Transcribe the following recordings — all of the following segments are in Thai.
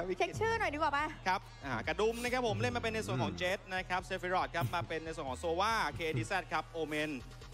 ครับเช็คชื่อหน่อยดีกว่าป่ะครับกระดุมนะครับผมเล่นมาเป็นในส่วนของเจตนะครับเซฟิรอดครับมาเป็นในส่วนของโซวา KDZ ครับโอเมน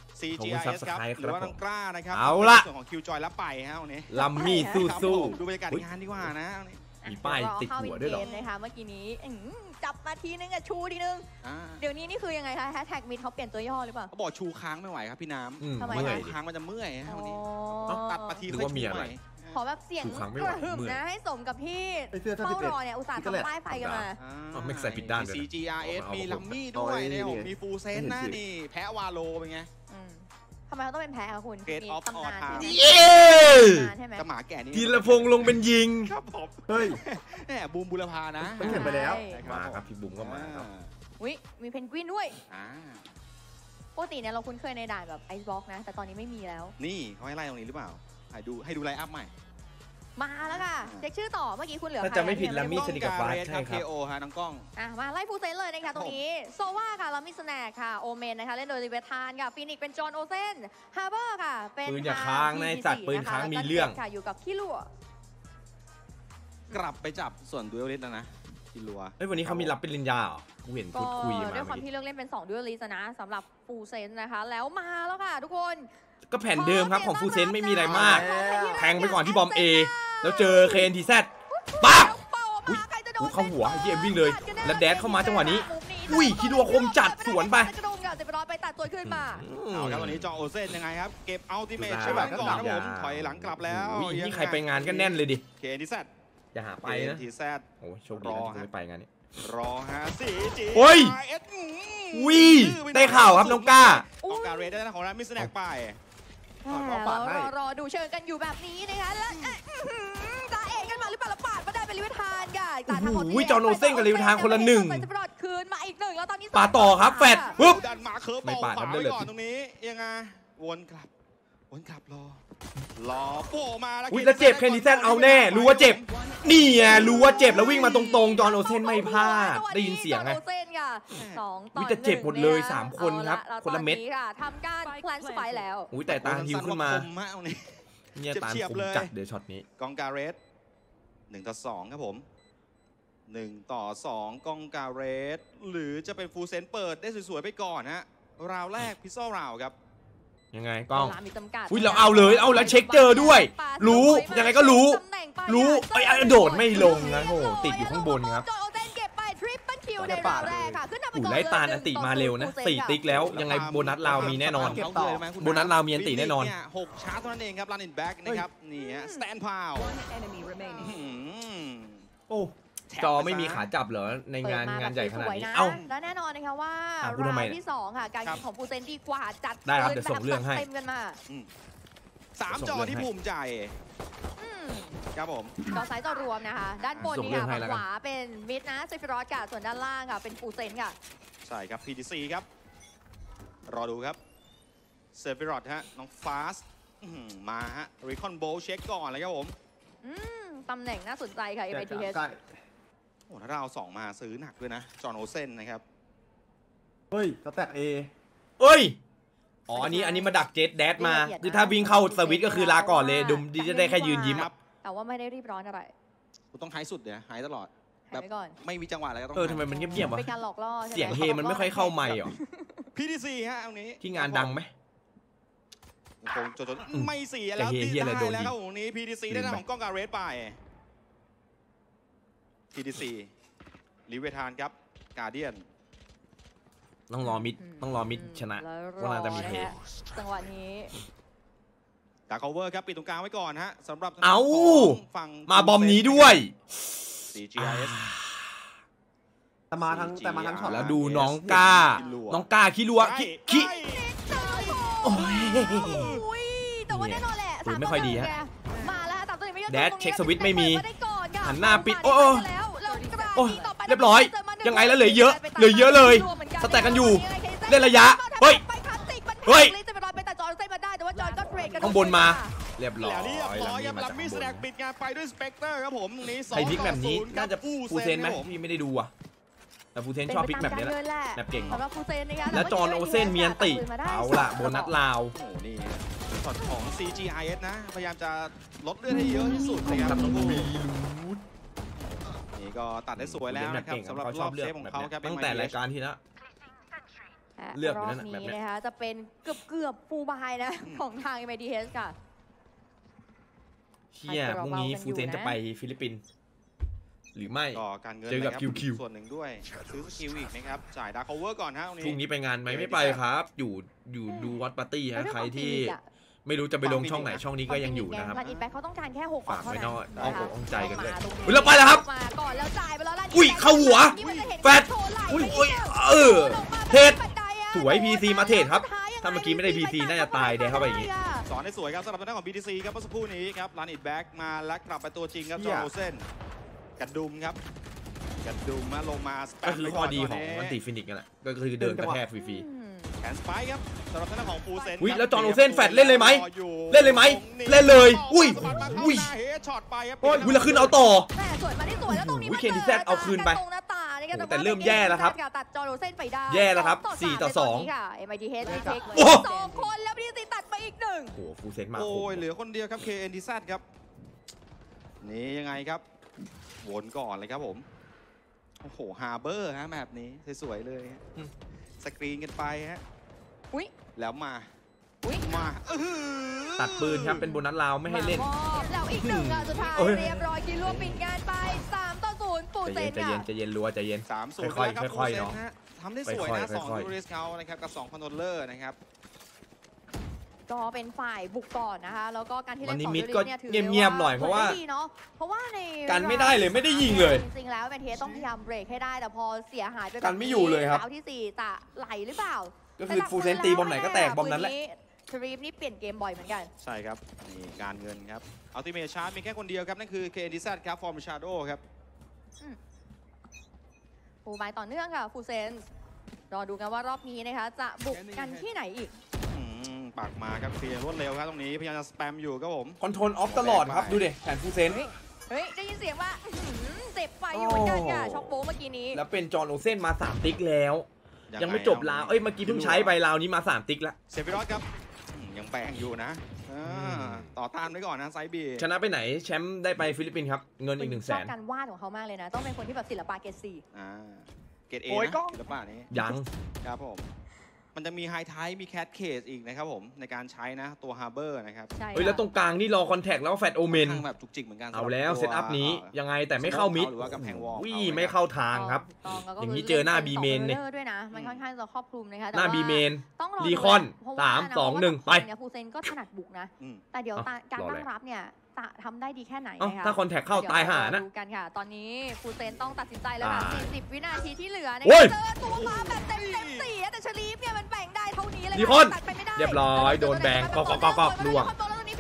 CGIS ครับหรือว่าน้องกล้านะครับเอาละส่วนของคิวจอยและไปฮะวันนี้ลัมมี่สู้ดูบรรยากาศงานดีกว่านะมีป้ายติดหัวด้วยหรอนะคะเมื่อกี้นี้จับมาทีนึงชูทีนึงเดี๋ยวนี้นี่คือยังไงคะแฮชแท็กมิดเขาเปลี่ยนตัวย่อหรือเปล่าเขาบอกชูค้างไม่ไหวครับพี่น้ำทำไมค้างมันจะเมื่อยฮะวันนี้ตัดมาทีว่ามีอะไรขอแบบเสียงกระหึ่มนะให้สมกับที่เฝ้ารอเนี่ยอุตส่าห์ทำป้ายไฟกันมาไม่ใส่ผิดด้านเลย CGRS มีลัมมี่ด้วยเนี่ยผมมีฟูลเซนนะนี่แพ้วาโลเป็นไงทำไมเขาต้องเป็นแพ้คะคุณมีตำนานใช่ไหมกระหมาแก่นี่ธีรพงษ์ลงเป็นยิงครับผมเฮ้ยแหมบูมบุรพานะต้องเห็นไปแล้วมาครับพี่บูมก็มาครับวิมีเพนกวินด้วยปกติเนี่ยเราคุ้นเคยในด่านแบบไอซ์บ็อกนะแต่ตอนนี้ไม่มีแล้วนี่เขาให้ไล่ตรงนี้หรือเปล่าให้ดูไลน์อัพใหม่มาแล้วค่ะเช็คชื่อต่อเมื่อกี้คุณเหลือใครจะไม่ผิดลามิสเนกกับฟาสใช่ครับ KO ฮะน้องกล้องมาไล่ฟูเซนเลยนะคะตรงนี้โซวาค่ะลามิสเนกค่ะโอเมนนะคะเล่นโดยลิเวทานค่ะฟินิกเป็นจอห์นโอเซนฮาร์เบอร์ค่ะเป็นปืนอย่าค้างในสัตว์ปืนค้างมีเรื่องค่ะอยู่กับขี้ลัวกลับไปจับส่วนดูเอลิสแล้วนะขี้ลัววันนี้เขามีรับปริญญาเหรอกูเห็นพูดคุยมาด้วยความที่เลือกเล่นเป็น2ดูเอลิสนะสำหรับฟูเซนนะคะแล้วมาแล้วค่ะทุกคนก็แผ่นเดิมครับของฟูเซนไม่มีอะไรมากแทงไปก่อนที่บอม A แล้วเจอ KNTZ ปั๊บอุ้ยเข้าหัวไอ้เหี้ยวิ่งเลยแล้วแดดเข้ามาจังหวะนี้อุ้ยคิดว่าคมจัดสวนไปไปตัดตัวขึ้นมาเอาครับวันนี้จอโอเซนยังไงครับเก็บอัลติเมทใช่ไหมก่อนครับผมถอยหลังกลับแล้วนี่ใครไปงานก็แน่นเลยดิ KNTZ อย่าหาไปนะ KNTZ โอ้โชคดีนะไม่ไปงานนี้รอฮะ4G โอ้ยวีได้ข่าวครับน้องก้าเรดได้ของร้านมิสแนกไปรอดูเชิญกันอยู่แบบนี้นะคะแล้วตาเอกกันมาหรือเปล่าปาดมาได้เป็นลิเวทานกันตาทางของจอห์นโอเซนกับลิเวทานคนละหนึ่งจะปลอดคืนมาอีก1แล้วตอนนี้ปาต่อครับแฟดปุ๊บดันมาเคิร์ฟไม่ปาดทำได้เลยก่อนตรงนี้ยังไงวนกลับรอโผล่มาแล้วเจ็บแค่นี้แซนเอาแน่รู้ว่าเจ็บนี่ไงรู้ว่าเจ็บแล้ววิ่งมาตรงๆจอห์นโอเซนไม่พลาดได้ยินเสียงไงวิจะเจ็บหมดเลย3คนครับคนละเม็ดทำการแพลนสไปแล้วแต่ตาฮิวขึ้นมาเนี่ยตาคมจัดเดี๋ยวช็อตนี้กองการเรส1-2ครับผม1-2กองการเรสหรือจะเป็นฟูลเซนเปิดได้สวยๆไปก่อนฮะราวแรกพิซซ่าราวครับยังไงกล้องเราเอาเลยเอาแล้วเช็คเจอด้วยรู้ยังไงก็รู้ไอ้โดดไม่ลงนะโหติดอยู่ข้างบนครับไล่ตาลอันติมาเร็วนะ4ติ๊กแล้วยังไงโบนัสเรามีแน่นอนโบนัสเรามีอันติแน่นอน 6ชาร์จเท่านั้นเองครับรันอินแบ็กนะครับนี่ฮะสแตนพาวโอ้จอไม่มีขาจับเหรอในงานใหญ่ขนาดนี้เอ้าและแน่นอนนะคะว่าราวที่2ค่ะการของฟูเซนดีกว่าจัดได้ครับเดี๋ยวส่งเรื่องให้เต็มกันมา 3จอที่ภูมิใจครับผมจอซ้ายจอรวมนะคะด้านบนนี่ค่ะขวาเป็นมิดนะเซฟิรอสค่ะส่วนด้านล่างค่ะเป็นฟูเซนค่ะใช่ครับ PTC ครับรอดูครับเซฟิรอสฮะน้องฟาสมาฮะรีคอนโบเช็คก่อนเลยครับผมตำแหน่งน่าสนใจค่ะ MITH โอ้ถ้าเรา2มาซื้อหนักด้วยนะจอห์นโอเซนนะครับเฮ้ยสแต็ก A เอ้ยอันนี้มาดักเจ็ตแดดมาคือถ้าวิ่งเข้าสวิตก็คือลาก่อนเลยดุมดีจะได้แค่ยืนยิ้มแต่ว่าไม่ได้รีบร้อนอะไรกูต้องไฮสุดเนี่ยไฮตลอดแบบไม่มีจังหวะอะไรก็ต้องทำไมมันเงียบๆวะเป็นการหลอกล่อเสียงเฮมันไม่ค่อยเข้าไมค์หรอ PTC ฮะตรงนี้ที่งานดังไหมคงจนไม่เสียแล้วตีได้แล้วครับตรงนี้ PTC ได้ของกล้องการเรสไป PTC ลิเวทานครับกาเดียนต้องรอมิดชนะว่าจะมีเฮจังหวะนี้ดาร์คเวอร์ครับปิดตรงกลางไว้ก่อนฮะสำหรับฝั่งมาบอมนี้ด้วย CGIS แต่มาทั้งช็อตแล้วดูน้องก้าขี้ลัวขี้โอ้ยแต่ว่าแน่นอนแหละไม่ค่อยดีฮะมาแล้วตัดตัวนี้ไม่ยอมแดดเช็คสวิตไม่มีหันหน้าปิดโอ้เรียบร้อยยังไงแล้วเหลือเยอะเลยสแต็กกันอยู่เล่นระยะเฮ้ยข้างบนมาเรียบร้อยลัมมี่แสดงปิดงานไปด้วยสเปกเตอร์ครับผมนี้ใครพลิกแบบนี้น่าจะฟูเซนไหมพี่ไม่ได้ดูอ่ะแต่ฟูเซนชอบพลิกแบบนี้แหละแบบเก่งแล้วจอห์นโอเซนเมียนติเอาล่ะโบนัสลาวนี่ช็อตของ CGIS นะพยายามจะลดเลือดให้เยอะที่สุดนะครับนี่ก็ตัดได้สวยแล้วนะครับสำหรับรอบเซฟของเขาครับตั้งแต่รายการที่แล้วเลือกอยู่นั่นแบบนี้นะคะจะเป็นเกือบฟูลบายนะของทาง MIDH ค่ะเชี่ยพรุ่งนี้ฟูเซนจะไปฟิลิปปินส์หรือไม่ก็การเงินเจอกับคิวส่วนหนึ่งด้วยซื้อสกิลอีกนะครับจ่ายดาร์คโอเวอร์ก่อนฮะตรงนี้พรุ่งนี้ไปงานไหมไม่ไปครับอยู่ดูวัดปาร์ตี้ฮะใครที่ไม่รู้จะไปลงช่องไหนช่องนี้ก็ยังอยู่นะครับลันอินแบ็คเขาต้องการแค่6 ฝากไว้นอกอ้อมอกอ้อมใจกันเลยอุ้ยเราไปแล้วครับมาก่อนแล้วจ่ายไปแล้วลันอุ้ยเข้าหัวแฟดอุ้ยเทรดสวย PC มาเทรดครับถ้าเมื่อกี้ไม่ได้ PC น่าจะตายแดงเข้าไปอย่างงี้สอนได้สวยครับสำหรับทางด้านของ BTC ครับเมื่อสักครู่นี้ครับลันอินแบ็กมาและกลับไปตัวจริงครับจอห์นโอเซนกระดุมครับกระดุมมาลงมาก็คือข้อดีของมันติฟินิกส์นั่นแหละก็คือเดินกระแทกฟรีแขนสไปครับสำหรับทางด้านของฟูเซนอุ้ยแล้วจอห์นโอเซนแฟดเล่นเลยไหมเล่นเลยอุ้ยช็อตไปครับอุ้ยแล้วขึ้นเอาต่อสวยมาได้สวยแล้วตรงนี้วิเคนดิแซดเอาคืนไปแต่เริ่มแย่แล้วครับตัดจอห์นโอเซนไปได้แย่แล้วครับ4-2 ค่ะ MIDH 2 คนแล้วพี่ตีตัดไปอีก1 โอ้โหฟูเซนมาโอ้ยเหลือคนเดียวครับ KNDZ ครับนี่ยังไงครับวนก่อนเลยครับผมโอ้โหฮาร์เบอร์ฮะแบบนี้สวยๆเลยสกรีนกันไปฮะแล้วมาตัดปืนครับเป็นโบนัสลาวไม่ให้เล่นแล้วอีก1สุดท้ายเรียบร้อยกินรัวปิดงานไป3-0ปูเซนใจเย็นรัวใจเย็น 3-0ค่อยๆเนาะทำได้สวยนะ2 ทูริสเขานะครับกับ2คอนโทรลเลอร์นะครับก็เป็นฝ่ายบุกก่อนนะคะแล้วก็การที่เล่นของดูริสเนี่ยถือเงียบๆหน่อยเพราะว่าในกันไม่ได้เลยไม่ได้ยิงเลยจริงๆแล้วแมนเทสต้องพยายามเบรกให้ได้แต่พอเสียหายไปกันไม่อยู่เลยครับดาวที่4จะไหลหรือเปล่าก็คือฟูเซนตีบอมไหนก็แตกบอมนั้นแหละทรีฟนี่เปลี่ยนเกมบ่อยเหมือนกันใช่ครับนี่การเงินครับอัลติเมทชาร์จมีแค่คนเดียวครับนั่นคือ KNDZ ครับฟอร์มชาโดครับฟูไม้ต่อเนื่องค่ะฟูเซนรอดูกันว่ารอบนี้นะคะจะบุกกันที่ไหนอีกปากมาครับเคลียร์รวดเร็วครับตรงนี้พยายามจะสแปมอยู่ครับผมคอนโทรลออฟตลอดครับดูดิแผนฟูเซนเฮ้ยได้ยินเสียงว่าเจ็บไฟอยู่เหมือนกันค่ะช็อกโป๊เมื่อกี้นี้แล้วเป็นจอห์นโอเซนมา3ติ๊กแล้วยังไม่จบลาวเมื่อกี้เพิ่งใช้ไปลาวนี้มา3ติ๊กแล้วเซฟิรอสครับยังแบ่งอยู่นะต่อต้านไว้ก่อนนะไซบีชนะไปไหนแชมป์ได้ไปฟิลิปปินส์ครับเงินอีก100,000 ชอบการวาดของเขามากเลยนะต้องเป็นคนที่แบบศิลปะเกรด 4 เกรด A นะศิลปะนี้ยังครับผมมันจะมีไฮไทป์มีแคทเคสอีกนะครับผมในการใช้นะตัวฮาร์เบอร์นะครับแล้วตรงกลางนี่รอคอนแทคแล้วแฟตโอเมนแบบจุกจิกเหมือนกันเอาแล้วเซตอัพนี้ยังไงแต่ไม่เข้ามิดหรือว่ากำแพงวอลไม่เข้าทางครับอย่างนี้เจอหน้าบีเมนเนี่ยด้วยนะมันค่อนข้างจะครอบคลุมนะคะหน้าบีเมนรีคอน3-2-1ไปฟูเซนก็ถนัดบุกนะแต่เดี๋ยวการตั้งรับเนี่ยจะทำได้ดีแค่ไหนนะคะถ้าคอนแทคเข้าตายห่านะดูกันค่ะตอนนี้ฟูเซนต้องตัดสินใจแล้วค่ะ40 วินาทีที่เหลือเจอตัวมาแบบเต็ม4แต่ชลีฟเนี่ยมันแบ่งได้เท่านี้เลยรีคอนเรียบร้อยโดนแบงก็ล่วง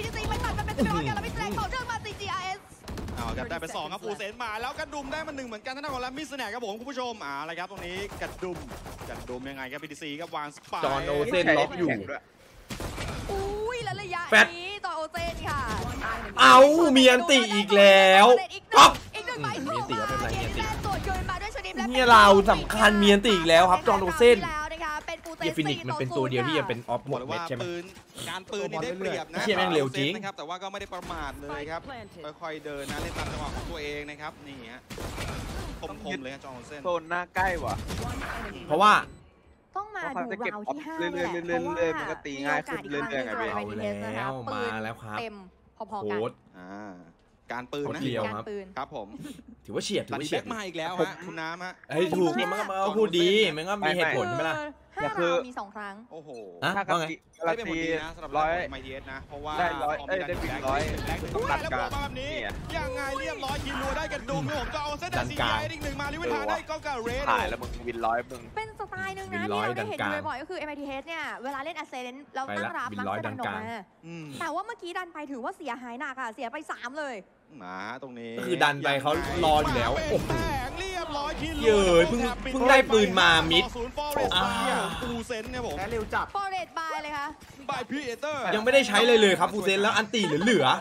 ครับได้ไป2ครับฟูเซนมาแล้วกระดุมได้มา1เหมือนกันท่านของแรมมี่สแนกครับผมคุณผู้ชมอะไรครับตรงนี้กระดุมยังไงครับ BTC ครับวางสปายจอห์นโอเซนล็อกอยู่อุ้ยแล้วระยะนี้จอห์นโอเซนค่ะเอาเมียนตีอีกแล้วก๊อปเมียนตีครับเป็นไรเมียนตีเนี่ยเราสำคัญเมียนตีอีกแล้วครับจอห์นโอเซนเยฟินิกมันเป็นตัวเดียวที่ยังเป็นออฟหมดเม็ดใช่ไหมการปืนนี่ได้เปรียบนะเชี่ยแม่งเร็วจริงนะครับแต่ว่าก็ไม่ได้ประมาทเลยครับค่อยๆเดินนะเล่นตามจังหวะของตัวเองนะครับนี่ฮะคมเลยจอห์นโอเซนโซนหน้าใกล้ว่ะเพราะว่าต้องมาดูราวที่5 เรื่อยๆมันก็ตีง่ายขึ้นเรื่อยๆไงเบลแล้วมาแล้วครับเต็มพอๆกันการปืนนะครับผมถือว่าเฉียดมาอีกแล้วฮะคุณน้ำฮะถูกมันก็พูดดีมันก็มีเหตุผลใช่ไหมล่ะคือมี2ครั้งโอ้โหถ้ากับไม่เป็นผลดีนะสำหรับไมเทียสนะเพราะว่าได้บิน 100ตัดการแบบนี้ยังไงเรียบร้อยกินรัวได้กันดุมผมจะเอาเส้นดันกลางอีก1มาลิเวทาได้ก็กับเรดถ่ายแล้วมึงวิน100มึงเป็นสไตล์นึงนะที่เราได้เห็นบ่อยๆก็คือ MIDH เนี่ยเวลาเล่น Ascent เราตั้งรับมักจะดันออกมาแต่ว่าเมื่อกี้ดันไปถือว่าเสียหายหนักค่ะเสียไป3เลยมาตรงนี้ก็คือดันไปเขารออยู่แล้วโอ้โหเรียบร้อยเยอะเพิ่งได้ปืนมามิดฟูเซนเนี่ยผมเร็วจับฟอเรสบายเลยค่ะบายพีเตอร์ยังไม่ได้ใช้เลยครับฟูเซนแล้วอันตีเหลือ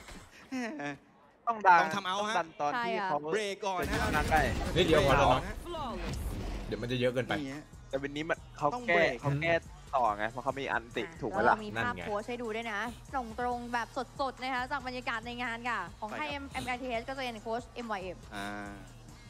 ต้องทำเอาฮะตอนที่เขาเบรกก่อนนะใกล้นิดเดียวพอแล้วเดี๋ยวมันจะเยอะเกินไปแต่วันนี้มันเขาแก้ต่อไงเพราะเขามีอันติถูกไหมล่ะมีภาพโพสให้ดูด้วยนะตรงแบบสดๆนะคะจากบรรยากาศในงานค่ะของไทย MIDH ก็จะเป็นโค้ช MYM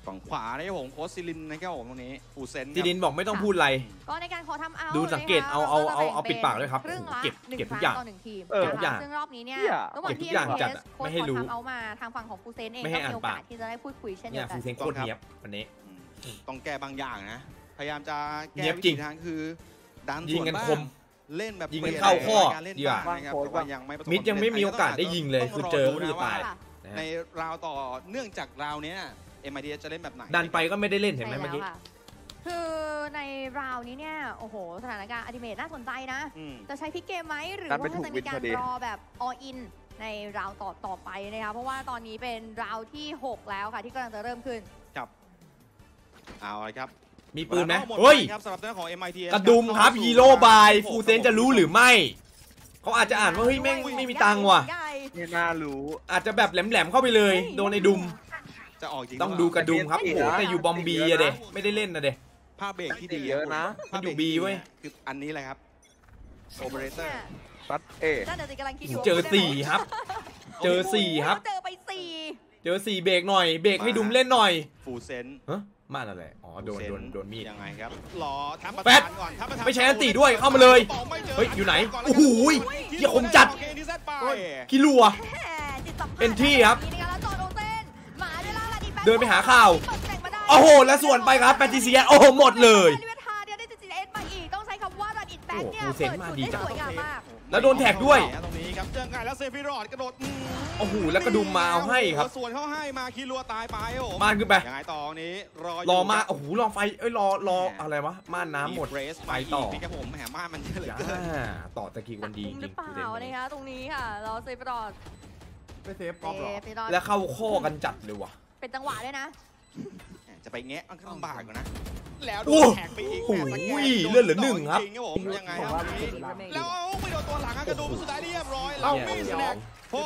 ฝั่งขวานะครับผมโค้ชซิลินนะครับผมตรงนี้ฟูเซนซีลินบอกไม่ต้องพูดอะไรก็ในการขอทำเอาดูสังเกตเอาปิดปากด้วยครับครึ่งละเก็บทุกอย่างต่อ1ทีมทุกอย่างซึ่งรอบนี้เนี่ยเหี้ยระหว่างที่เก็บทุกอย่างจัดโค้ชไม่ให้รู้ขอทำเอามาทางฝั่งของฟูเซนเองไม่ก็ให้อ่านมีโอกาสปากที่จะได้พูดคุยเช่นเดีเนี่ย ยวกัฟูนเซนโคตรเนียบวันนี้ต้องแก้บางอย่างนะ พยายามจะแก้เนี๊ยบวิจริธีงทางคือดันยิสงวนกันบ้าคมเล่นแบบยิงกันเข้าข้อการเล่นดีกว่าบ้างนะครับแต่ว่ายังไม่ประสบมิดยังไม่มีโอกาสได้ยิงเลยคือเจอก็คือตาย นะในฮะราวต่อเนื่องจากราวเนี้ย MITS จะเล่นแบบไหนดันไปก็ไม่ได้เล่นเห็นไหมใช่เมื่อกี้แล้วค่ะคือในราวนี้เนี่ยโอ้โหสถานการณ์อัลติเมทน่าสนใจนะอืมจะใช้พลิกเกมไหมหรือดันว่าไปถูกจะมีการวินพอดีรอแบบ all in ในราวต่อไปนะคะเพราะว่าตอนนี้เป็นราวที่ 6 แล้วค่ะที่กำลังจะเริ่มขึ้นครับเอาเลยครับมีปืนไหมดเฮ้ยครับสำหรับด้านของ MITS กระดุมครับฮีโร่บายฟูเซนจะรู้หรือไม่เขาอาจจะอ่านว่าเฮ้ยแม่งไม่มีตังค์ว่ะเนี่ยน่ารู้อาจจะแบบแหลมๆเข้าไปเลยโดนไอ้ดุมจะออกจริงต้องดูกระดุมครับโอ้โหแต่อยู่บอมบีอะเดไม่ได้เล่นนะเดภาพเบรกที่ดีเยอะนะมันอยู่ B เว้ยคืออันนี้แหละครับโอเปอเรเตอร์ตัดเอนั่นแต่สิกำลังคิดอยู่ว่าเจอสี่ครับ เจอสี่ครับเจอไปสี่เจอ4เบรกหน่อยเบรกให้ดุมเล่นหน่อยฟูเซนฮะม่านอะไรอ๋อโดนมีดยังไงครับรอทับประแฟธาดนก่อนทับประธานไม่ใช้อันติด้วยเข้ามาเลย เฮ้ยอยู่ไหนโอ้โหเหี้ยคมจัด คิรัวแหม่จิตสัมผัสเป็นที่ครับนี่นะคะแล้วจอห์นโอเซนหมาเวลาละดิแป๊บเดินไปหาข่าวเปิดแสงมาได้โอ้โหแล้วส่วนไปครับแปติเซียโอ้โหหมดเลยลิเวทาเนี่ยได้จิตเอสมาอีกต้องใช้คำว่ารันอิดแบ็กเนี่ยโอ้โหฟูเซนมาดีจังเปิจุได้สวยงามมากแล้วโดนแท็กด้วยตรงนี้ครับเจอไงแล้วเซฟิรอดกระโดดโอ้โหแล้วกระดุมมาเอาให้ครับส่วนเขาให้มาคิรัวตายไปโอ้โหม่านขึ้นไปยังไงต่อนี้รอรอมาโอ้โหรอไฟเอ้ยรออะไรวะม่านน้ำหมดเรสไปต่อพี่ครับผมแหมม่านมันเยอะเหลือจ้าเกินต่อตะกี้วันดีจหริรืงอเปล่านะคะตรงนี้ค่ะเราเซฟรอดไม่เซฟก๊อฟหรอเซฟรอดแล้วเข้าข้อกันจัดเลยว่ะเป็นจังหวะด้วยนะจะไปแงะมันก็ลำบากอยู่นะแล้วโดโอ้นแท็กไปอีกโอ้โหแหมสแกนเลือดเหลือหนึ่งครับจริงครับผมยังไงครับตรงนี้แล้วเอาไปโดนตัวหลังอะกระดุมสุดท้ายเรียบร้อยเราไม่สแน็ค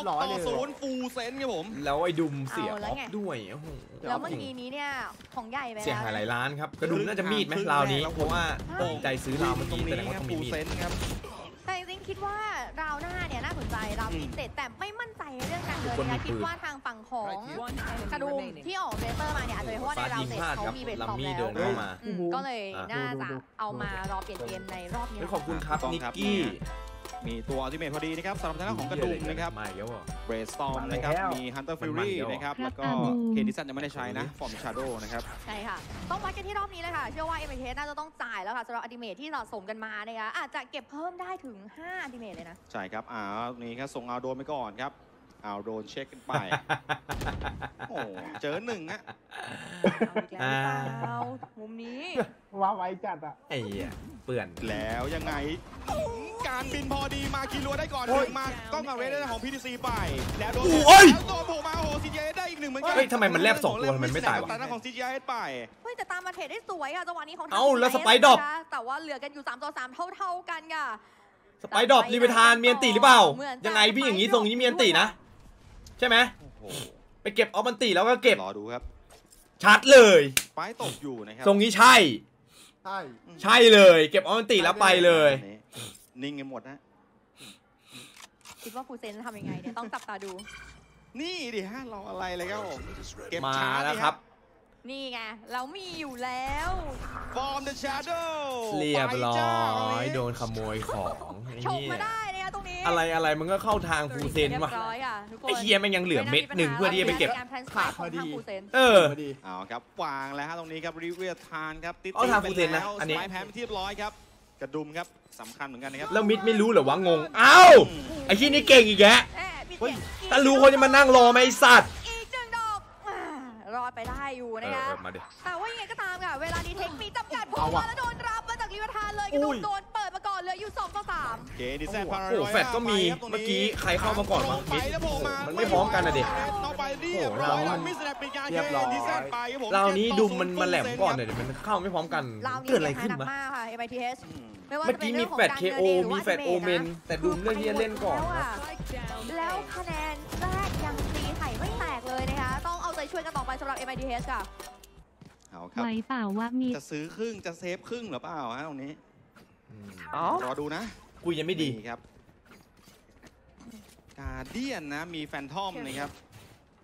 6-0ฟูเซนครับผมแล้วไอ้ดุมเสียเอาอแล้วอฟไงด้วยโอ้โหแล้วเมื่อกี้นี้เนี่ยของใหญ่ไปแล้วเสียหายหลายล้านครับกระดุมน่าจะมีดไหมราวนี้เพราะว่าตัดสินใจซื้อราวเมื่อกี้แสดงว่าต้องมีฟูมีดเซนครับแต่จริงๆคิดว่าราวหน้าเนี่ยน่าสนใจราวที่7แต่ไม่มั่นใจเรื่องการเดินคนมีนะปืนคิดว่าทางฝั่งของกระดุมที่ออกเรเตอร์มาเนี่ยอาจจะเป็นเพราะว่าในฟาดราวยิงเสร็จพลาดเขาครับมีเบสลัตมอมมี่แล้วเดินเข้ามาก็เลยน่าจะเอามารอเปลี่ยนเกมในรอบนี้ขอบคุณครับนิกกี้มีตัวอัลติเมทพอดีนะครับสำหรับทางด้านของกระดุมนะครับมาอีกแล้วเหรอเบรสตอมนะครับมาแล้วมีฮันเตอร์ฟิวมันรี่ๆเดี๋ยวนะครับแล้วก็เคดิสันยังไม่ได้ใช้นะฟอร์มชาโดนะครับใช่ค่ะ ต้องวัดกันที่รอบนี้เลยค่ะ เชื่อว่า m อ t น่าจะต้องจ่ายแล้วค่ะสำหรับอัลติเมทที่สะสมกันมานะคะอาจจะเก็บเพิ่มได้ถึง5อัลติเมทเลยนะใช่ครับนี่ครับส่งเอาโดนไปก่อนครับเอาโดนเช็คกันไป โอ้เจอหนึ่งฮะเอาอีกแล้วหรือเปล่ามุมนี้ว่าไว้จัดอ่ะไอ้เหี้ยเปื่อนแล้วยังไงการบินพอดีมาคิรัวได้ก่อนหโอ้นึ่ยงมาก็มาเรดของ PTC ไปแล้วโดนโอ้ยแล้วโดนโผล่มาโอ้โห CGS ได้อีกหนึ่งเหมือนกัเฮ้ยทำไมมันแลบสองตัวมันไม่ตายวะแต่หน้าของ CGS ไปเฮ้ยแต่ตามมาเทรดได้สวยค่ะจังหวะนี้ของทงเอ้าแล้ว CIS สไปร์ดรอปนะคะแต่ว่าเหลือกันอยู่3ต่อ3เท่าๆกันค่ะสไปดรอปรีเวทานเมียนติหรือเปล่าเหมือนจะยังไงพี่อย่างนี้ทรงนี้เมียนตินะ ใช่ไหมโอ้โหไปเก็บออฟมันติแล้วก็เก็บรอดูครับชัดเลยป้ายตกอยู่นะครัทรงนี้ใช่ใช่ใช่เลย เก็บออฟมันติแล้วไปเลยนิ่งกันหมดนะคิดว่าฟูเซนจะทำยังไงเนี่ยต้องจับตาดูนี่ดิฮะรออะไรเลยครับผมเก็บมาช้าแล้วครับนี่ไงเรามีอยู่แล้วฟอร์มเดอะชาร์โดเรียบร้อยโดนขโมยของไอ้ฉกเหี้มาย ได้นะคะตรงนี้อะไรมันก็เข้าทางฟูเซนเรียว่ะบร้อยค่ะทุกคนไอ้เฮียมันยังเหลือเม็ดหนึ่งเพื่อที่จะไปเก็บการแพลนสายของทางฟูเซนเออพอดีเอาครับวางแล้วฮะตรงนี้ครับริเวียทานครับติดเอาทางฟูเซนนะแล้วอันนี้สไปแพนที่เรียบร้อยครับกระดุมครับสำคัญเหมือนกันนะครับแล้วมิดไม่รู้เหรอวะงงอ้าวไอ้ที่นี่เก่งอีกแกเฮ้ยถ้ารู้คนจะมานั่งรอไหมไอ้สัตว์อีกหนึ่งดอกรอดไปได้อยู่นะคะมาดิแต่ว่ายังไงก็ตามค่ะ เวลาดีเทคมีจำกัดพอเอามาว่ะแล้วโดนรับมาจากลิเวอร์ทานเลยกระโดอุ้ดยโดนเปิดมาก่อนเหลืออยู่2 ต่อ 3 เคดิแซนพาราโอ้โหแฟดก็มีเมื่อกี้ใครเข้ามาก่อนวะมิดแล้วโผล่ามันไม่พร้อมกันนะเด็กน้องไปเรียบร้อยมิสแนปปิดงานเรียบร้อยเคดิแซนไปครับผมราวนี้ดุมมัน 7-0 แหลมก่อนหน่อยเดี๋ยวมันเข้าไม่พร้อมกันราวนี้เกิดอะไรเสียหายขึ้นหนักวะมากค่ะ MITH อืมไม่ว่าเมื่อจะเป็กี้นมีเรื่องของแฟดการเคเดินโอเองหรือมีว่าแฟดโอเมน แต่ดุมเลือกที่จะเล่นก่อนแล้วครับแล้วคะแนนแรกยังตีไข่ไม่แตกเลยนะคะต้องเอาใจช่วยกันต่อไปสำหรับ MITH ค่ะเอาครับไหวเปล่าว่ามีจะซื้อครึ่งจะเซฟครึ่งหรือเปล่าฮะตรงนี้เอ้ารอดูนะคุยยังไม่ดีนี่ครับการเดียนนะมีแฟนทอมนะครับ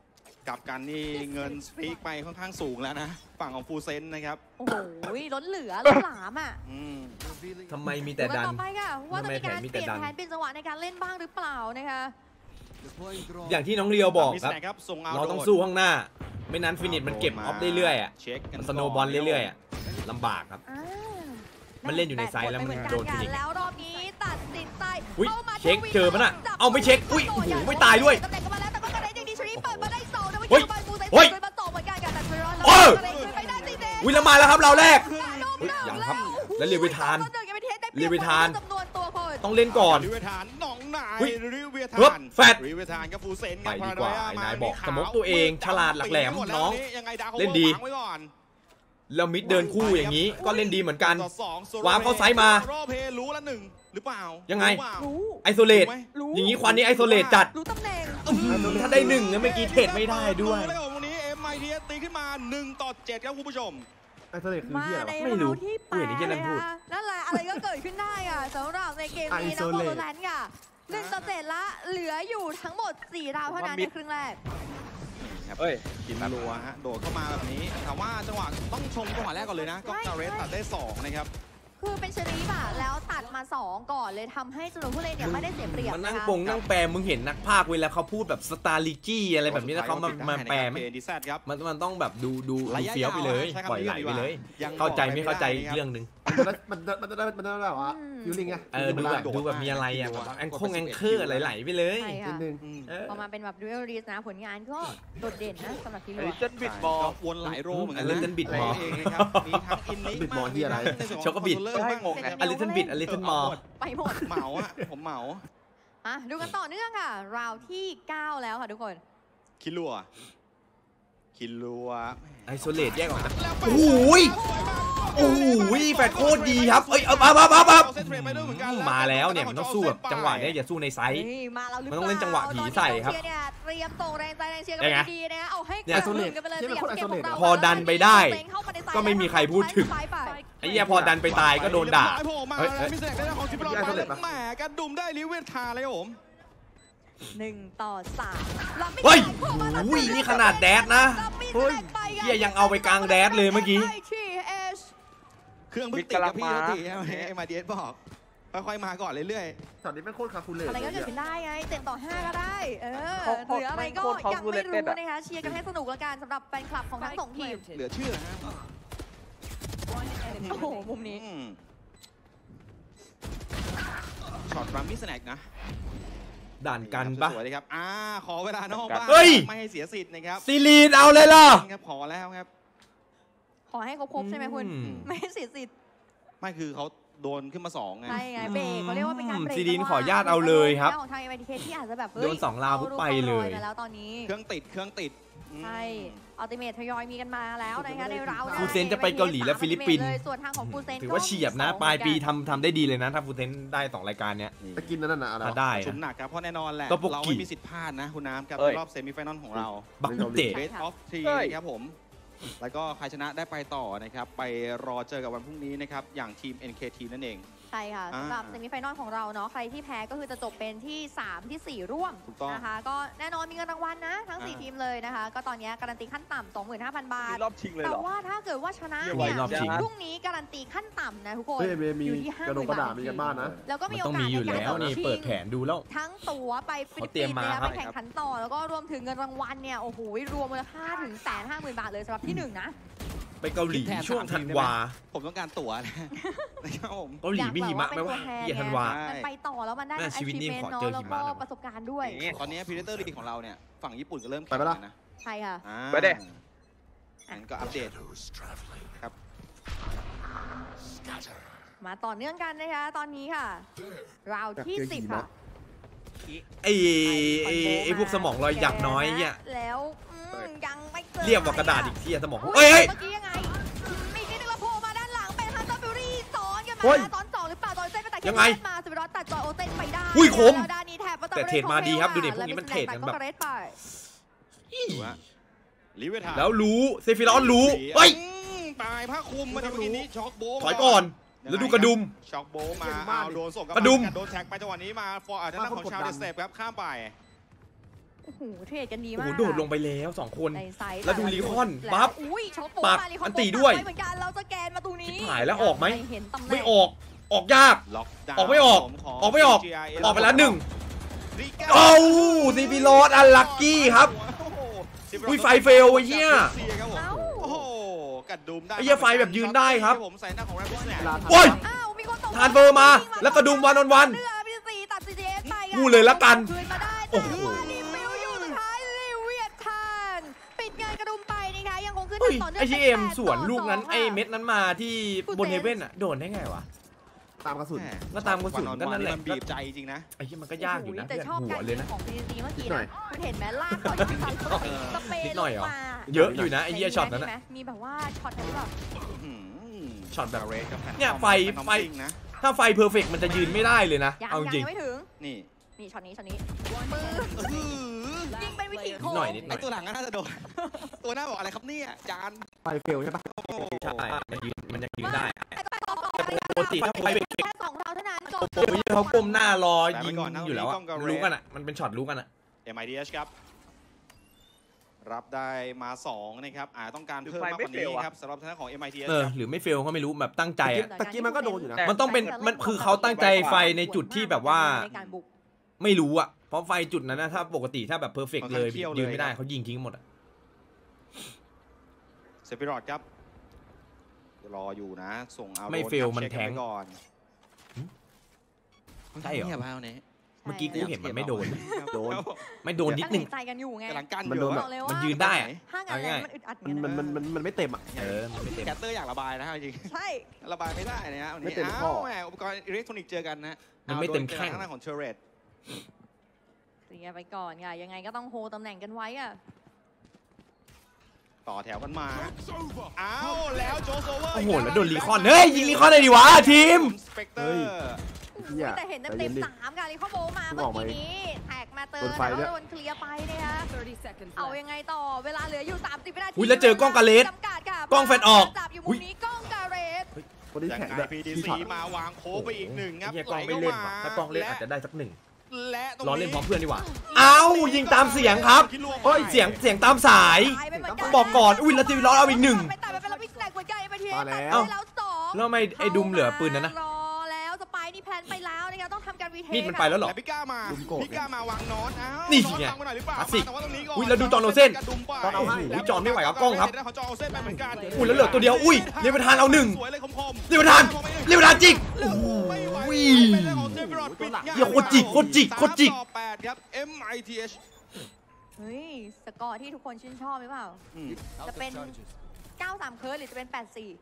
กับกันนี่เงินสปีกไปค่อนข้างสูงแล้วนะฝั่งของฟูเซนนะครับโอ้โหล้นเหลือล้นหลามอ่ะทำไมมีแต่ดันต่อไปค่ะว่าจะมีการทำไมแผนมีเปแต่ลี่ยนดันแผนเป็นจังหวะในการเล่นบ้างหรือเปล่านะคะอย่างที่น้องเรียวบอกมิสครับแน็คครับส่งเราต้องสู้ข้างหน้า ไม่นั้นฟินิชมันเก็บออฟเรื่อยๆอ่ะเช็คกัมันสโนว์บอลเรื่อยๆอ่ะลำบากครับอ่ามันเล่นอยู่ในไซส์แล้วมันโดนฟินิชแล้วรอบนี้ตัดสินใจอุ๊ยข้ามาเช็คทวีเจอปะน่ะเอาไม่เช็คอุ๊ยโอ้โหไม่ตายด้วยตำแหน่งกันมาแล้วแต่ก็กระเด็นยังดีชรีเปิดมาได้สองแต่ว่าเฮ้ยคิวบอลฟูเซนเฮ้ยขึ้นมาต่อเหมือนกันกับแต่เทรอนเออกระเด็นขึ้นไปได้ตีเดนอุ้ยแล้วมาแล้วครับเราแรกเฮ้ยเฮ้ยยังครับแล้วเรียเวทานเรียเวทานจำนวนตัวคนต้องเล่นก่อนริเวทานหนองนายอุ๊ยริเวเฮ้ยทานแฟดริเวทานกับฟูเซนไปดีกว่าพรไอ้นายมบอกขวสมกตัวเองฉลาดหลักแหลมดำน้องยังไงดาวเล่นดีวางไว้ก่อนแล้วมิดเดินคู่อย่างนี้ก็เล่นดีเหมือนกันต่อสองโซโลวาร์ปเข้าไซส์มาโรเพรู้ละหนึ่งหรือเปล่ายัยังไงรู้ไอโซเลตรู้อย่างนี้ควันนี้ไอโซเลตจัดรู้ตำแหน่งถ้าได้หนึ่งนะเมื่อกี้เทรดไม่ได้ด้วยเลยวันนี้ MITS ตีขึ้นมา1-7ครับคุณผู้ชมไอ้เสน่ห์คือมาเหี้ยอะไรในวะไม่รู้ราวที่กูเห็นไอ้เหี้ยนั่นพูดแปดนะคะนั่นแหละอะไรก็เกิดขึ้นได้อ่ะสำหรับในเกมนี้นะ Isolate โวโลแรนต์ค่ะ1-7ละเหลืออยู่ทั้งหมด4ราวเท่านั้นในครึ่งแรกครับเอ้ยกินรัวฮะโดดเข้ามาแบบนี้ถามว่าจังหวะต้องชมจังหวะแรกก่อนเลยนะก็คาเรสตัดได้2นะครับคือเป็นเชอรีฟอะแล้วตัดมา2ก่อนเลยทำให้จำนวนผู้เล่นเนี่ยไม่ได้เสียเปรียบมันนะนั่งคะปงนั่งแปลมึงเห็นนักพากย์เวลาเขาพูดแบบสตาร์ลิจี้อะไรแบบนี้แล้วเขามาแปลไหมดีแซดครับมันต้องแบบดูระยะเฟี้ยวไปเลยยาวใช้คำปล่อยไหลนี้ดีกไปว่าเลยยังเข้าใจไม่เข้าใจบอกไม่ได้เรื่องหนึ่งมันจะได้แบบว่าฟิลลิ่งไงดูแบบมีอะไรอ่ะแบบแองเคอร์ไหลๆไปเลยใช่นิค่ะดนึงเออพอมาเป็นแบบดูเอลรีสนะผลงานก็โดดเด่นนะสำหรับทีมไอ้เราเส้นบิดบอลก็วนหลายโรเหมือนกันอันนั้นบิดบอลเองครับมีทั้งอินนิบิดบอลเหี้ยอะไรช็อกโกบิดบ้างงงไงอลิทันบิดอลิทันมอไปหมดเหมาอะผมเหมาอ่ะดูกันต่อเนื่องค่ะ ราวที่ 9 แล้วค่ะทุกคนคิดลัวไอโซเลตแยกออกจากโอ้โหโอ้โหแฟดโคตรดีครับเอ้ยเอามามาแล้วเนี่ยมันต้องสู้แบบจังหวะเนี้ยอย่าสู้ในไซส์เฮ้ยมาแล้วหรือมันต้องเล่นจังหวะผีใส่ครับตอนนี้กองเชียเนี่ยเตรียมส่งแรงใจแรงเชียร์กันยังไงไปดีๆนะเอาให้เนี่ยกระหึ่มกันไปเลยเชียร์เป็นคนเสียบเกมของเราพอดันไปได้เข้าาในซส์ก็ไม่มีใครพูดถึงซ้ายไปไอ้เหี้ยพอดันไปตายก็โดนด่าเฮ้ยมิสเน็กได้ของชิปลอดมาแหมกันดุมได้ลิเวทาเลยครับผม 1-3รับไม่เฮ้ยได้พวกมันอุ้ยนี่ขนาดแดดนะรับไม่เฮ้ยได้ไปไงเหี้ยยังเอาไปกลางแดดเลยเมื่อกี้ ITH เครื่องเพิ่งติดกับพี่ทีไอ้มาเดียสบอกค่อยๆมาก่อนเรื่อยช็อตนี้เป็นโคตรคาคูลเลตอะไรก็เกิดขึ้นได้ไง7-5ก็ได้เขาเหลืออะไรก็โคตรยังไม่รู้ calculated อะนะคะเชียร์กันให้สนุกแล้วกันสำหรับแฟนคลับของทั้งสองทีมๆเหลือเชื่อฮะโอ้โหมุมนี้ช็อตรัมมิสเน็กนะด่านกันปะสวยเลยครับขอเวลานอกบ้างเฮ้ยไม่ให้เสียสิทธิ์นะครับซีรีนเอาเลยเหรอครับขอแล้วครับขอให้ครบๆใช่ไหมคุณอืมไม่ให้เสียสิทธิ์ไม่คือเขาโดนขึ้นมา2ไงใช่ไงเบรกเขาเรียกว่าเป็นการเบรกซีรีนขออนุญาตเอาเลยครับของทาง MITK ที่อาจจะแบบเฮ้ยโดน2ราวปุ๊บไปเลยอาแล้วตอนนี้เครื่องติดใช่อัลติเมททยอยมีกันมาแล้วนะคะในราวหน้าฟูเซนจะไปเกาหลีและฟิลิปปินส์เลยส่วนทางของฟูเซนถือว่าเฉียบนะ ปลายปีทำได้ดีเลยนะ ถ้าฟูเทนได้2รายการเนี้ยไปกินนั่นน่ะอะไรถ้าได้ชุมนะหนักครับเพราะแน่นอนแหละโตโปกิเราไม่มีสิทธิ์พลาดนะคุณน้ำกับเอ้ยรอบเซมิไฟนอลของเราบักเตะเบสออฟทีเฮ้ยครับผม แล้วก็ใครชนะได้ไปต่อนะครับไปรอเจอกับวันพรุ่งนี้นะครับอย่างทีม NKT นั่นเองใช่ค่ะสำหรับเซมิไฟนอลของเราเนาะใครที่แพ้ก็คือจะจบเป็นที่ 3 ที่ 4 ร่วมถูกต้องนะคะก็แน่นอนมีเงินรางวัลนะทั้ง 4 ทีมเลยนะคะ ก็ตอนนี้การันตีขั้นต่ำ 25,000 บาทมีรอบชิงเลยแต่เหรอว่าถ้าเกิดว่าชนะเดี๋ยวเนี่ยไว้รอบชิงพรุ่งนี้การันตีขั้นต่ำนะทุกคนเฮ้ยมีอยู่ที่กระโดดกระดาษมีกันบ้านนะแล้วก็มันมีต้โอองกามีสอยู่ในการแล้วนี่ชิงเปิดแผนดูแล้วทั้งตั๋วไปฟิลิปเขาเตรีปิยนมส์มานะคะครับไปแข่งขันต่อแล้วก็รวมถึงเงินรางวัลเนี่ยโอ้โหรวมมูลค่าถึง150,000 บาทเลยสำหรับที่ 1 นะไปเกาหลีแทนช่วง 3 ธันวาผมต้องการตั๋วนะครับผมเกาหลีมีหิมะไหมวะเฮียธันวามันไปต่อแล้วมันได้ทั้งชีวิตนี้ achievement ขอเนาะเจอแล้วหิก็มะหน่อยประสบการณ์ด้วยตอนนี้พีเดเตอร์ลีกของเราเนี่ยฝั่งญี่ปุ่นก็เริ่มไปปะล่ะแข่งแล้วนะใช่ค่ะไปเด้งั้นก็อัปเดตมาต่อเนื่องกันนะคะตอนนี้ค่ะ ราวที่ 10 ค่ะไอ้พวกสมองรอยหยักน้อยเนี่ยแล้วยังไม่เจอเรียบกว่ากระดาษอีกที่สมองเฮ้เฮ้ยเมื่อกี้ยังไงมีนิดนึงแล้วโผล่มาด้านหลังเป็นฮันเตอร์ฟิวรี่ซ้อนกันเฮ้ยมาซ้อน2หรือเปล่าโดยเส้นไปตัดยังไงมาสวิรอตตัดจอยโอเซนไปได้อุ้ยคมแล้วด้านนี้แถบแต่เทรดมาดีครับดูดิพวกนี้มันเทรดกันแบบดูฮะลิเวทาแล้วรู้เซฟิรอนรู้เฮ้ยตายผ้าคลุมมาในเมื่อกี้นี้ช็อกโบถอยก่อน แล้วดูกระดุมช็อกโบมาเก่งมากเอาโดนส่งกระดุมโดนแท็กไปจังหวะนี้มาฟอร์ทางด้านของชาวเดสเซปครับข้ามไปโอ้โหเทรดกันดีโอ้มากโหโดดลงไปแล้ว2 คนในไซส์แล้วดูลีคอนปั๊บอุ้ยช็อตปักมาลีคอนอันตีด้วยเหมือนกันเราจะแกนมาตรงนี้ชิบหายแล้วออกไหมเห็นตำแหน่งไม่ออกยากล็อกดาวน์ออกไม่ออกขงออกไม่ออก GRL ออกไปแล้ว1 ริก้าโอ้ซีพีโรดอันลัคกี้ครับโอ้โหอุ้ยไฟเฟลไอ้เหี้ยครับผมเอ้าโอ้โหกัดดุมได้ไอ้เหี้ยไฟแบบยืนได้ครับผมใส่หน้าของแรปเปอร์เนี่ยเวลาโอ้ยอ้าวมีคนตกทานเฟอร์มาแล้วกระดุมวันออนวันเลือพี่ซีตัด CGS ไปอะกูเลยละกันคืนมาได้โอ้โหแต่ว่ารีฟิลอยู่สุดท้ายลิเวียทานปิดงานกระดุมไปนะคะยังคงขึ้นเฮ้ยต่อเนื่องไอชีเอ็มป็น8 สวนลูกนั้นต่ไอ 2 เม็ดนั้นมาที่บนเฮเว่นอะโดนได้ไงวะตามกระสุนแหก็ตามกระสุนก็นั่นแหละมันบีบใจจริงนะไอ้ที่มันก็ยากอยู่นะแต่เพื่อนชอบหักาว รเลยนะของ PCC เมื่อกี้นิดหน่อนะยคุณเห็นไหมลากต่อยยิงซ้ำสเปรย์นิดหน่อยเหรอลงมาเยอะอยู่นะไอ้เหี้ยช็อตนั้นมีอะไหมมีแบบว่าช็อตที่แบบช็อตแบบเรสกับแผ่เนี่ยไฟมันไฟจริงนะถ้าไฟเพอร์เฟกมันจะยืนไม่ได้เลยนะยังเอาจริงยังไม่ถึงนี่นี่ช็อตนี้มือยิงเป็นวิธีโค้นิดหน่อยนิดหน่ไอตัวหลังก็น่าจะโดน ตัวหน้าบอกอะไรครับเนี่ยจานไฟเฟลใช่ปะโอ้โหใช่มันยังยืนได้แต่ก็ต่อปกติถ้าไฟเฟกแค่2ราวเท่านั้นจบโอ้ยเขาก้มหน้ารอยิงอยู่แล้วอะรู้กันอะมันเป็นช็อตรู้กันอะ MIDH ครับ รับได้มา2นะครับต้องการเพิ่มมากกว่านี้ครับสำหรับทางด้านของ MIDH ครับหรือไม่เฟลก็ไม่รู้แบบตั้งใจอะตะกี้มันก็โดนอยู่นะมันต้องเป็นมันคือเขาตั้งใจไฟในจุดที่แบบว่าในการบุกไม่รู้อะเพราะไฟจุดนั้นนะถ้าปกติถ้าแบบเพอร์เฟกเลยค่อนข้างเคี่ยวเลยยืนไม่ได้เขายิงทิ้งหมดอะเซฟิรอดครับรออยู่นะ ส่งเอาไม่เฟลมันแทงก่อนใช่เหรอเงียบเอาเนี่ยเมื่อกี้กูเห็นมันไม่โดนโดนไม่โดนนิดนึงตั้ใจกันอยู่ไงกำลังกั้นมันอโดยู่นอะบอกเลยว่ามันยืนได้อะถ้างานแรงมันอึดอัดเหมือนกันมันไม่เต็มอ่ะมันไม่เต็มแคตเตอร์อยากระบายนะจริงใช่ระบายไม่ได้นะฮะวันไม่นี้เต็มข้อแหมอุปกรณ์อิเล็กทรอนิกส์เจอกันนะมันไม่เต็มแข้งทางด้านของเชอร์เรตเสียไปก่อนค่ะยังไงก็ต้องโฮตำแหน่งกันไว้อะต่อแถวกันมาอ้าวแล้วโจโซเวอร์โอ้โหแล้วโดนรีคอนเฮ้ยยิงรีคอนเลยดิวะทีมสเปกเตอเฮ้ยร์เหี้ยแต่เห็นใจเต็เย็มนดิๆ3ค่ะลิคอโบมาเพิ่เมื่งอออกมากี้นี้แท็กมาเตอร์โดนไฟแต่ด้วยว่าโดนเคลียร์ไปนะคะเอายังไงต่อเวลาเหลืออยู่30วินาทีอุ๊ยแล้วเจอกล้องกาเลสจำกัดค่ะกล้องแฟนออกจับอยู่มุมนี้กล้องกาเลสคนที่ยังแข่งไงแบบ PDC มาวางโค้งไปอีกหนึ่งครับเฮียกล้องไม่เล่นว่ะถ้ากล้องเล่นอาจจะได้สักหนึ่งและตรงรอนี้เล่นพร้อมเพื่อนดีกว่าเอ้ายิงตามเสียงครับเฮ้ยเสียงตามสายตายไปเหมือนกันบอกก่อนอุ้ยแล้วทีวีร้อนเอาอีกหนึ่งไปตัดไปเป็นแล้วพิกแตกเหมือนกันไปทีมาแล้วตัดไปแล้วสองแล้วทำไมไอ้ดุมเหลือปืนนั้นนะรอแล้วสไปนี่แพลนไปแล้วนะคะต้องทำการรีเทคมีดมันไปแล้วเหรอและพิก้ามาดุมโกรธพิก้ามาวางนอนอ้าวนี่นอนไงตามมาหน่อยหรือเปล่าคลาสสิกแต่ว่าตรงนี้ก่อนอุ้ยแล้วดูจอห์นโอเซ่นกระดุมไปจอห์นเอาให้อุ้ยจอห์นไม่ไหวกับกล้องครับแล้วเขาจอห์นโอเซ่นไปเหมือนกันอุ้ยแล้วเหลือตัวเดียวอุ้ยเรียกประธานเอาหนึ่งสวยเลยคมๆเรียกประธานเรียกประธานจิกโอ้โหไม่ไหวอุ้ยเป็นเรื่องของเซฟรอดปิดงานเหี้ยโคตรจิกโคตรจิกโคตรจิก 3ต่อ8ครับ MITH เฮ้ยสกอร์ที่ทุกคนชื่นชอบหรือเปล่าอืมจะเป็น 93 เคิร์ดหรือจะเป็น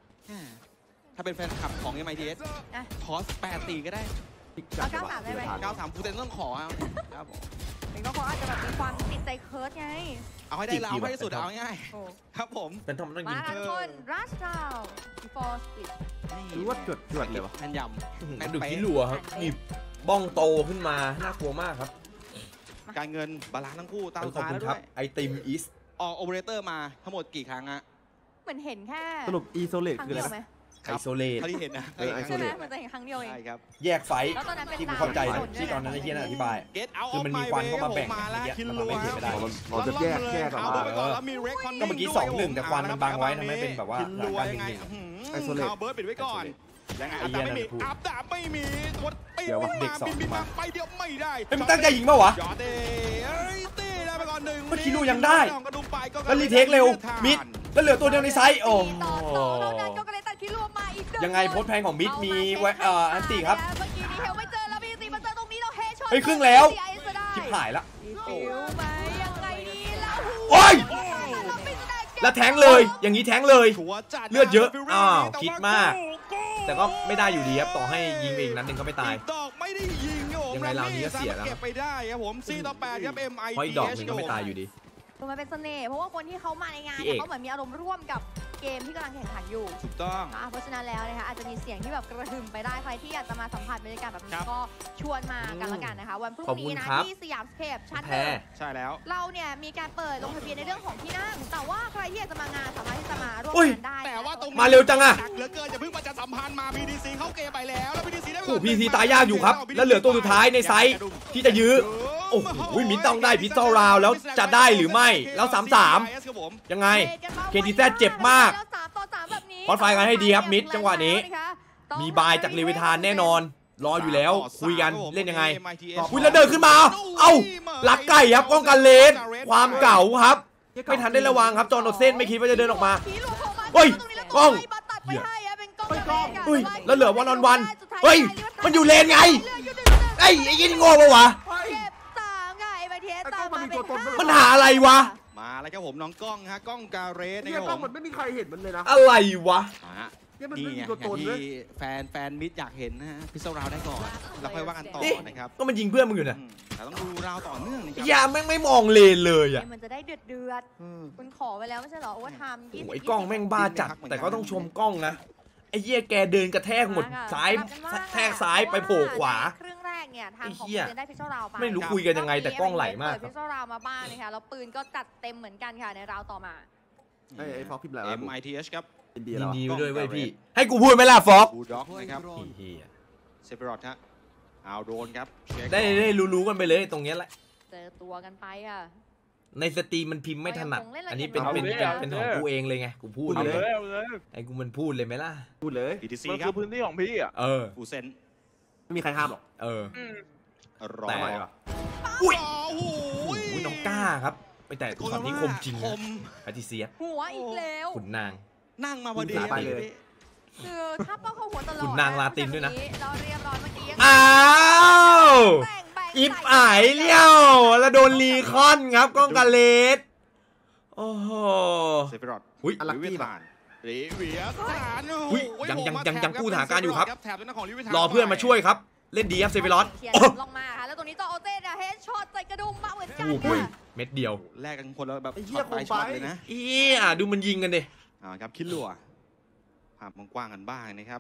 84 ถ้าเป็นแฟนคลับของ MITH อ่ะขอ8-4ก็ได้เอา93ได้ไหม 93ฟูเซนต้องขอครับครับผมหรือบางคนอาจจะแบบมีความติดใจเคิร์ดไงเอาให้ได้แล้วให้ที่สุดเอาง่ายโอ้ๆครับผมเป็นทอมต้องยิมาง กันทุกคนรัชดาว before split รู้ว่าจวดเลยวะแม่นยำกระดูกที่รัวครับนี่บ้องโตขึ้นมาน่ากลัวมากครับการเงินบาลานซ์ทั้งคู่ตามขอบสุดท้ายคุแล้ณวคด้รับวยไอติมอีสออกโอเปอเรเตอร์มาทั้งหมดกี่ครั้งอะเหมือนเห็นแค่สรุปอีโซเลตครั้งคือเดีอะไรยวไหมนะไอโซเลตเท่าที่เห็นนะใช่ไหมเหมือนจะเห็นครั้งเดียวเองใช่ครับแยกไฟท์แล้วตอนนั้นเป็นที่กูตามเข้าใจผลที่ตอนนั้นไอ้เฮียน่ะอธิบาย Get out คือ of มันมี my ควัน way เข้ามาแบ่งมาแล้วเมื่อกี้คินมันลัทำวให้เห็นไม่ได้เราจะแยกก่อนเอาไปก่อนแล้วมีเรคคอนก็เมื่อกี้2-1แต่ควันมันบังไว้ทำให้เป็นแบบว่าคินลัวการยังไงไอโซเลตเอาเบิร์ดปิดไว้ก่อนยังไงไอ้อัพเหี้ดาย บไม่มีนั่นน่ะพูดอัพดาบไม่มีตัวปีนเดี๋ยววิ่งเด็มากสองบินมาไปเดียวไม่ได้เฮ้ยมันตั้งใจยิงเปล่าวะยอดเต้เอ้ยตีได้ไปก่อนหนึ่งเมื่อกี้ดูยังได้กระดุมไปก็แล้วรีเทคเร็วมิดแล้วเหลือตัวเดียวในไซส์โอ้ต่อ2เท่านั้นก็เลยตัดคิดรวมมาอีกหนึ่ยังไงโพสต์แพงของมิดมีไว้อันตีครับเมื่อกี้นี้เฮลไม่เจอแล้วพีซีมาเจอตรงนี้เราเฮช็อตเฮ้ยครึ่งแล้ว ชิบหายละฟิวไหมยังไงดีแล้วโอ้ยเราไม่แตกแล้วแทงเลย อย่างนี้แทงเลยชัวร์จัดเลือดเยอะฟิลลี่อ้าวแต่คิดว่มากโก้แต่ก็ไม่ได้อยู่ดีครับต่อให้ยิงไปอีกนัดหนึ่งก็ไม่ตายอีกดอกไม่ได้ยิงครับผมยังไงราวนี้ก็เสียแล้วเก็บไปได้ครับผม4ต่อ8ครับ MITH เพราะอีกดอกหนึ่งก็ไม่ตายอยู่ดีมันเป็นเสน่ห์เพราะว่าคนที่เขามาในงานพี่เนี่ยเอกเขาเหมือนมีอารมณ์ร่วมกับเกมที่กำลังแข่งขันอยู่ถูกต้องเพราะฉะนั้นแล้วนะคะอาจจะมีเสียงที่แบบกระหึ่มไปได้ใครที่อยากจะมาสัมผัสบรรยากาศแบบนี้ครับก็ชวนมากันละกันนะคะวันพรุ่งขอบคุนี้ณนะครับ ที่สยามสเคปชั้นแพหรนึ่งใช่แล้วเราเนี่ยมีการเปิดลงทะเบียนในเรื่องของที่นั่งแต่ว่าใครที่อยากจะมางานสามารถที่จะมาร่วมอุ้ยงานได้แต่ว่าตรงนี้มาเร็วจังอะหนักเหลือเกินอย่าเพิ่งมาจะสัมพันธ์มา PDC เข้าเกมไปแล้วแล้ว PDC ได้ไปโอ้ก่อนพีซีตายยากอยู่ครับ แล้วเหลือตัวสุดท้ายในไซส์ที่จะยื้อโอ้โหมิดต้องได้พิซซ่าราวแล้วจะได้หรือไม่แล้ว3-3ยังไง KTZ เจ็บมากพอดไฟกันให้ดีครับมิดจังหวะนี้มีบายจากเลวิธานแน่นอนรออยู่แล้วคุยกันเล่นยังไงคุยแล้วเดินขึ้นมาเอ้าลักไก่ครับป้องกันเลนความเก่าครับไม่ทันได้ระวังครับจอห์นโอเซนไม่คิดว่าจะเดินออกมาเฮ้ยกล้องเฮ้ยแล้วเหลือวันออนวันเฮ้ยมันอยู่เลนไงไอ้ยี่นี่โง่ปะวะมันหาอะไรวะมาแล้วครับผมน้องกล้องฮะกล้องการเรสนะเนี่คยรับกล้ผองมมันไม่มีใครเห็นมันเลยนะอะไรวะเนี่ยมันนี่ไม่ไงมีตัวตนเลยที่แฟนมิดอยากเห็นนะฮะพิซซ่าราวได้ก่อนแล้วค่อยว่ากันต่อนะครับก็มันยิงเพื่อนมึงอยู่นะแต่ต้องดูราวต่อเนื่องนะครัอย่าแม่งไม่มองเลนเลยอ่ะมันจะได้เดือดคุณขอไว้แล้วไม่ใช่เหรอโอเวอร์ไทม์โอ้ยกล้องแม่งบ้าจัดแต่ก็ต้องชมกล้องนะไอ้เหี้ยแกเดินกระแทกหมดซ้ายแทกซ้ายไปโผล่ขวาครึ่งแรกเนี่ยทางของไอ้เหี้ยเซนได้พิซซ่าราวไปไม่รู้คุยกันยังไงแต่กล้องไหลมากเปิดพิซซ่าราวมาบ้างนะคะแล้วปืนก็จัดเต็มเหมือนกันค่ะในราวต่อมาไอ้ฟอกพิมพ์อะไรวะ MITH ครับอินเดียยิเหรนอดีด้วยเว้ยพี่ให้กูพูดไหมล่ะฟอกบูด็อกนะครับเหี้ยเซฟรอดฮะเอาโดนครับเช็คได้รู้กันไปเลยตรงเนี้ยแหละเจอตัวกันไปค่ะในสตรีมมันพิมพ์ไม่ถนัดอันนี้เป็นของกูเองเลยไงกูพูดเอาเลเลย ยเอาเลยไอ้กูมันพูดเลยไหมล่ะพูดเลย PTC มันคคืรัอบ พื้นที่ของพี่อ่ะเออฟูเซนไม่มีใครห้ามหรอกเออรอแต่ทำไมวะอุ้ยโอ้โหโอ้ยน้องก้าครับไปแต่ช็อตนี้คมจริงคนะมแพทิเซียสหัวอีกแล้วขุนนางนั่งมาพอดีไปเลยคือถ้าเป้าเข้าหัวตลอดขุนนางลาตินด้วยนะเราเรียบร้อยเมื่อกี้ยังอ้าวแบ่งอิฟอายเลี้ยวแล้วโดนรีคอนครับกล้องกาเลสโอ้โหเซฟรอดอุ้ยอลักกี้ป่ะลิเวียสานอุ๊ยยังกู้สถานการณ์อยู่ครับแถบด้วยนะของลิเวียสานรอเพื่อนมาช่วยครับเล่นดีครับเซฟิรอสเขียนลงมาค่ะแล้วตรงนี้จอโอเต้เนี่ยเฮดช็อตใส่กระดุมมาเหมือนกันโอ้ยเม็ดเดียวแลกกันคนละแบบไอ้เหี้ช็อย ตไปคงไปช็อตเลยนะเอี้ยดูมันยิงกันดิครับคิดลัวภาพกว้างๆกันบ้างนะครับ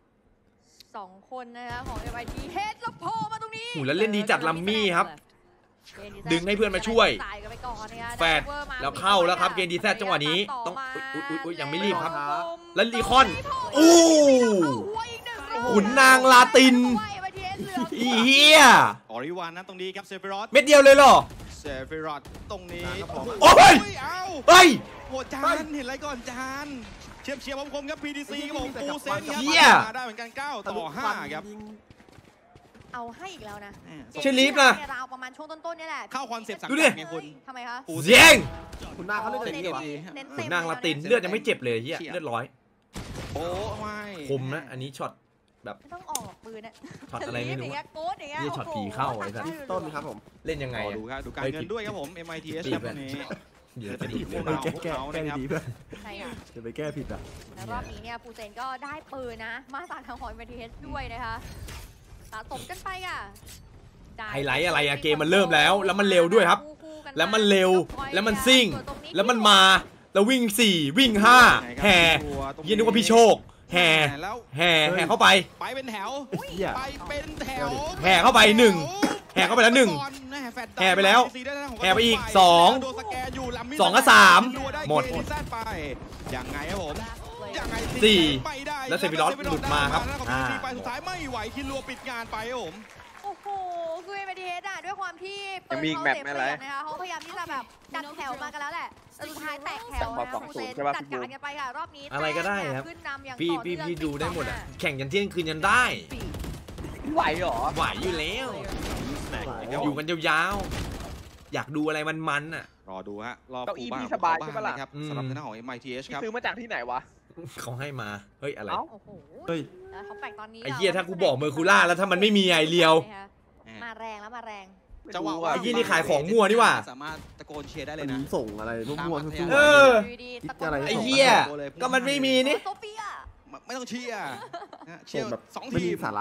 2 คนนะคะของ MIT เฮดแล้วโผล่มาตรงนี้โหแล้วเล่นดีจัดลัมมี่ครับ ดึงให้เพื่อนมาช่วยจ่ายกันไปก่อนนะคะแฟดแล้วเข้าแล้วครับเกนดีแซดจังหวะนี้ต้องอุ๊ยยังไม่รีบครับ แล้วรีคอน อู้ ขุนนางลาติน อีเหี้ยออริวานนะตรงนี้ครับเซฟิรอสเม็ดเดียวเลยเหรอเซฟิรอสตรงนี้โอ้ยเอ้าเฮ้ยโหจานเห็นอะไรก่อนจานเชียร์คมๆครับ PTC ครับผมฟูเซนครับเหี้ยมาได้เหมือนกัน9-5ครับเอาให้อีกแล้วนะเชลีฟนะราวประมาณช่วงต้นๆนี่แหละเข้าคอนเซ็ปต์สังดูดิกัดไงคุณทำไมคะฟูเย้งคุณหน้าเขาเล่นเต็แต่มนี่เหรอที่เน้นขุเต็นมนางลาตินเลือดยังไม่เจ็บเลยเฮียเลือดร้อยโอ้ไม่คมนะอันนี้ช็อตไม่ต้องออกปืนอะช็อตอะไรไม่รู้อย่างเงี้ยโค้ดอย่างเงี้ยนี่ช็อตผีเข้าไอ้สัสต้นครับผมเล่นยังไงรออะดูครับดูการเงินด้วยครับผม MITH ครับวันนี้เดี๋ยวจะจะดีดีพวกไปเราแก้แก้แก้ดีๆเพื่อนใช่ค่ะจะไปแก้ผิดอ่ะแล้วรอบนี้เนี่ยปูเซนก็ได้ปืนนะ มาจากทางของ MITH ด้วยนะคะสะสมกันไปอ่ะไฮไลท์อะไรอะเกมมันเริ่มแล้วแล้วมันเร็วด้วยครับ แล้วมันเร็วแล้วมันซิ่ง แล้วมันมาแล้ววิ่ง4วิ่ง5แห่เย็นนึกว่าพี่โชคแห่แล้วแห่เข้าไปไปเป็นแถวเหี้ยไปเป็นแถวแห่เข้าไปหนึ่งแห่เข้าไปแล้วหนึ่งแห่ไปแล้วแห่ไปอีกสองโดนสแกนอยู่ลำมิดสองกับสาม หมดเกมแซดไปยังไงครับผมยังไงสี่ไม่ได้แล้วเซฟิรอสหลุดมาครับอ่าไปสุดท้ายไม่ไหวคิดรัวปิดงานไปครับผมโอ้โหคือ MITH อะด้วยความที่ยังมีอีกแมตช์ไหมล่ะนะคะเขาพยายามที่จะแบบจัดแถวมากันแล้วแหละแต่สุดท้ายแตกแถวนะสองปูศูเซนนย์ใช่ปะจัดการกันไปค่ะรอบนี้อะไรก็ได้ครับขึ้นนำอย่างพี่ต่อเนื่องดูได้หมดอะ 4-5 แข่งยันเที่ยงคืนยันได้ไหวเหรอไหวอยู่แล้ว อยู่กันยาวๆอยากดูอะไรมันๆอ่ะรอดูฮะรอเก้าอี้บ้พี่สบายใช่ปะล่ะครับอืมสำหรับทางด้านของ MITH พี่ครับซื้อมาจากที่ไหนวะเขาให้มาเฮ้ยอะไรเอ้าโอ้โหเฮ้ยแล้วท็อปแปกตอนนี้ไอ้เหี้ยถ้ากูบอกเมอร์คูล่าแล้วถ้ามันไม่มีไอเลียวมาแรงแล้วมาแรงจังหวะไอ้ยี่นี่ขายของมั่วนี่หว่าสามารถตะโกนเชียร์ได้เลมัยนนะส่งอะไรมั่วๆทั่วเอออยู่ดีๆตะโกคิดอะไรนไอ้เหี้ยก็มันไม่มีนี่โซเฟียไม่ต้องเชียร์นะเชีส่ยงร์แบบสองไม่ทีมีมสาระ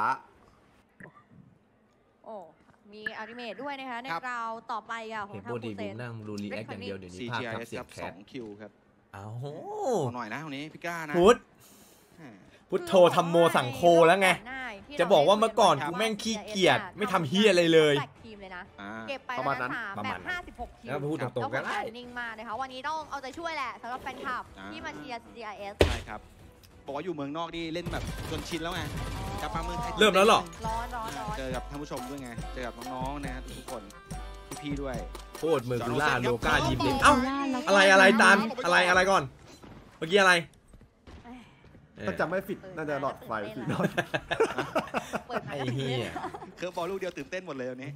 โอ้มีอาริเมตด้วยนะคะในครับราวต่อไปอ่ะของเห็นทางโบปูดีเซบูนนั่งดูรีแอคอย่างเดียวเดี๋ยวนี้ภาพครับ CGIS เสียครับบแคส 2 คิวครับเอ้าเอาหน่อยนะวันนี้พี่ก้านะพุทธพุทโธทำโมสั่งโคแล้วไง จะบอกว่าเมื่อก่อนกูแม่งขี้เกียจไม่ทำเฮียอะไรเลยแตกทีมเลยนะอ่าเก็บไปประมาณนั้นประแบมาณบนั้น 56 คิวแล้วพูดตรงๆก็ได้แล้วผลงานนิ่งมากนะคะวันนี้ต้องเอาใจช่วยแหละสำหรับแฟนคลับที่มาเชียร์ CGIS ใช่ครับบอกว่าอยู่เมืองนอกนี่เล่นแบบจนชินแล้วไงกลับมาเมืองไทยเริ่มแล้วเหรอร้อนเจอกับท่านผู้ชมด้วยไงเจอกับน้องๆนะทุกคนพี่ด้วยโคตรเมอร์คูล่าโลกายิมเต็มเอ้าอะไรตามอะไรก่อนเมื่อกี้อะไรถ้าจำไม่ผิดน่าจะหลอดไฟผิดหลอดเปิดไอ้เหี้ยเคอร์บอลลูกเดียวตื่นเต้นหมดเลยวันนี้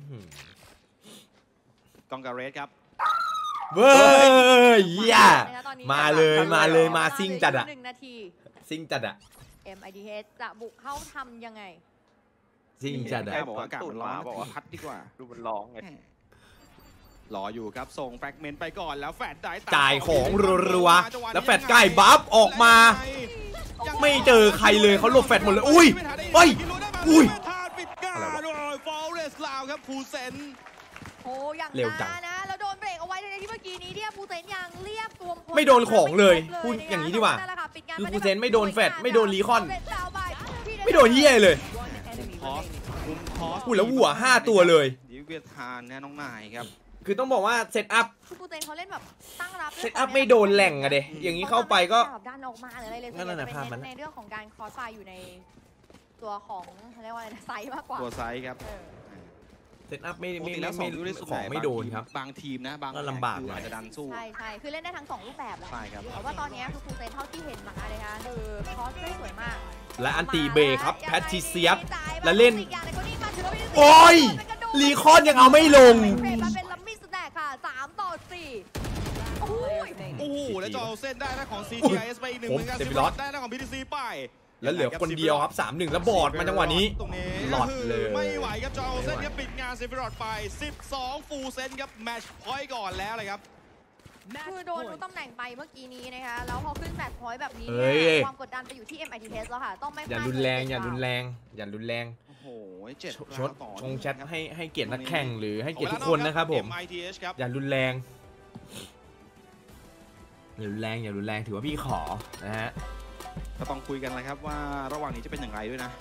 กองการเรสครับเว้ยย่ามาเลยมาซิ่งจัดอะ 1 นาทีซิ่งจัดอะ MITH จะบุกเข้าทำยังไงซิ่งจัดอะแค่บอกว่าอากาศมันร้อนบอกว่าพัดดีกว่าดูมันร้องไงรออยู่ครับส่งแฟกเมนต์ไปก่อนแล้วแฟดได้จ่ายของรัวๆแล้วแฟดใกล้บัฟออกมา ไม่เจอใครเลยเขาหลบแฟดหมดเลยอุ้ยปิดกาด้วยฟอลเลสลาวครับฟูเซนโอ้อย่างเร็วจังนะแล้วโดนเบรกเอาไว้ในที่เมื่อกี้นี้เนี่ยฟูเซนยังเรียบตัวไม่โดนของเลยพูดอย่างนี้ดีกว่าคือฟูเซนไม่โดนแฟดไม่โดนรีคอนไม่โดนเหี้ยเลย พูดแล้ววัว5 ตัวเลยดิเวียทานนะน้องนายครับคือต้องบอกว่าเซตอัพฟูเซนเขาเล่นแบบตั้งรับเซตอัพไม่โดนแหล่งอะเดอย่างนี้เข้าไปก็ดันออกมาหรืออะไรเลยนั่นน่ะภาพมันในเรื่องของการคอสไฟอยู่ในตัวของเขาเรียกว่าอะไรนะไซส์มากกว่าตัวไซส์ครับเซตอัพไม่ปกติแล้วสองลูกได้สุดของไม่โดนครับบางทีมนะบางก็ลำบากคือหน่อยอาจจะดันสู้ใช่คือเล่นได้ทั้ง2รูปแบบแหละใช่ครับแต่ว่าตอนนี้คือฟูเซนเท่าที่เห็นมาเลยนะคะคือคอสได้สวยมากและอันตีเบรครับแพทริเซียสและเล่นโอ้ยรีคอนยังเอาไม่ลงเป็นลัมมี่สแต็กค่ะ3-4 โอ้ยโอ้โหแล้วจะเอาเส้นได้นะของ CGIS ไปอีกหนึ่งเหมือนกันเดบิลอสได้นะของ PTC ไปแล้วเหลือคนเดียวครับ 3-1 แล้วบอดมาจังหวะนี้ตรงนี้หลอดเลยไม่ไหวครับจะเอาเส้นครับปิดงานเซฟิรอดไป12ฟูลเซนครับแมตช์พอยต์ก่อนแล้วเลยครับคือโดนทุกตำแหน่งไปเมื่อกี้นี้นะคะแล้วพอขึ้นแมตช์พอยต์แบบนี้เฮ้ยความกดดันไปอยู่ที่ MITH แล้วค่ะต้องไม่อย่ารุนแรงอย่ารุนแรงอย่ารุนแรงโอ้โห7 ชดต่อชงแชทให้เกียรตินักแข่งหรือให้เกียรติทุกคนนะครับผม MITH ครับอย่ารุนแรงอย่ารุนแรงถือว่าพี่ขอนะฮะก็ต้องคุยกันนะครับว่าระหว่างนี้จะเป็นอย่างไรด้วยนะ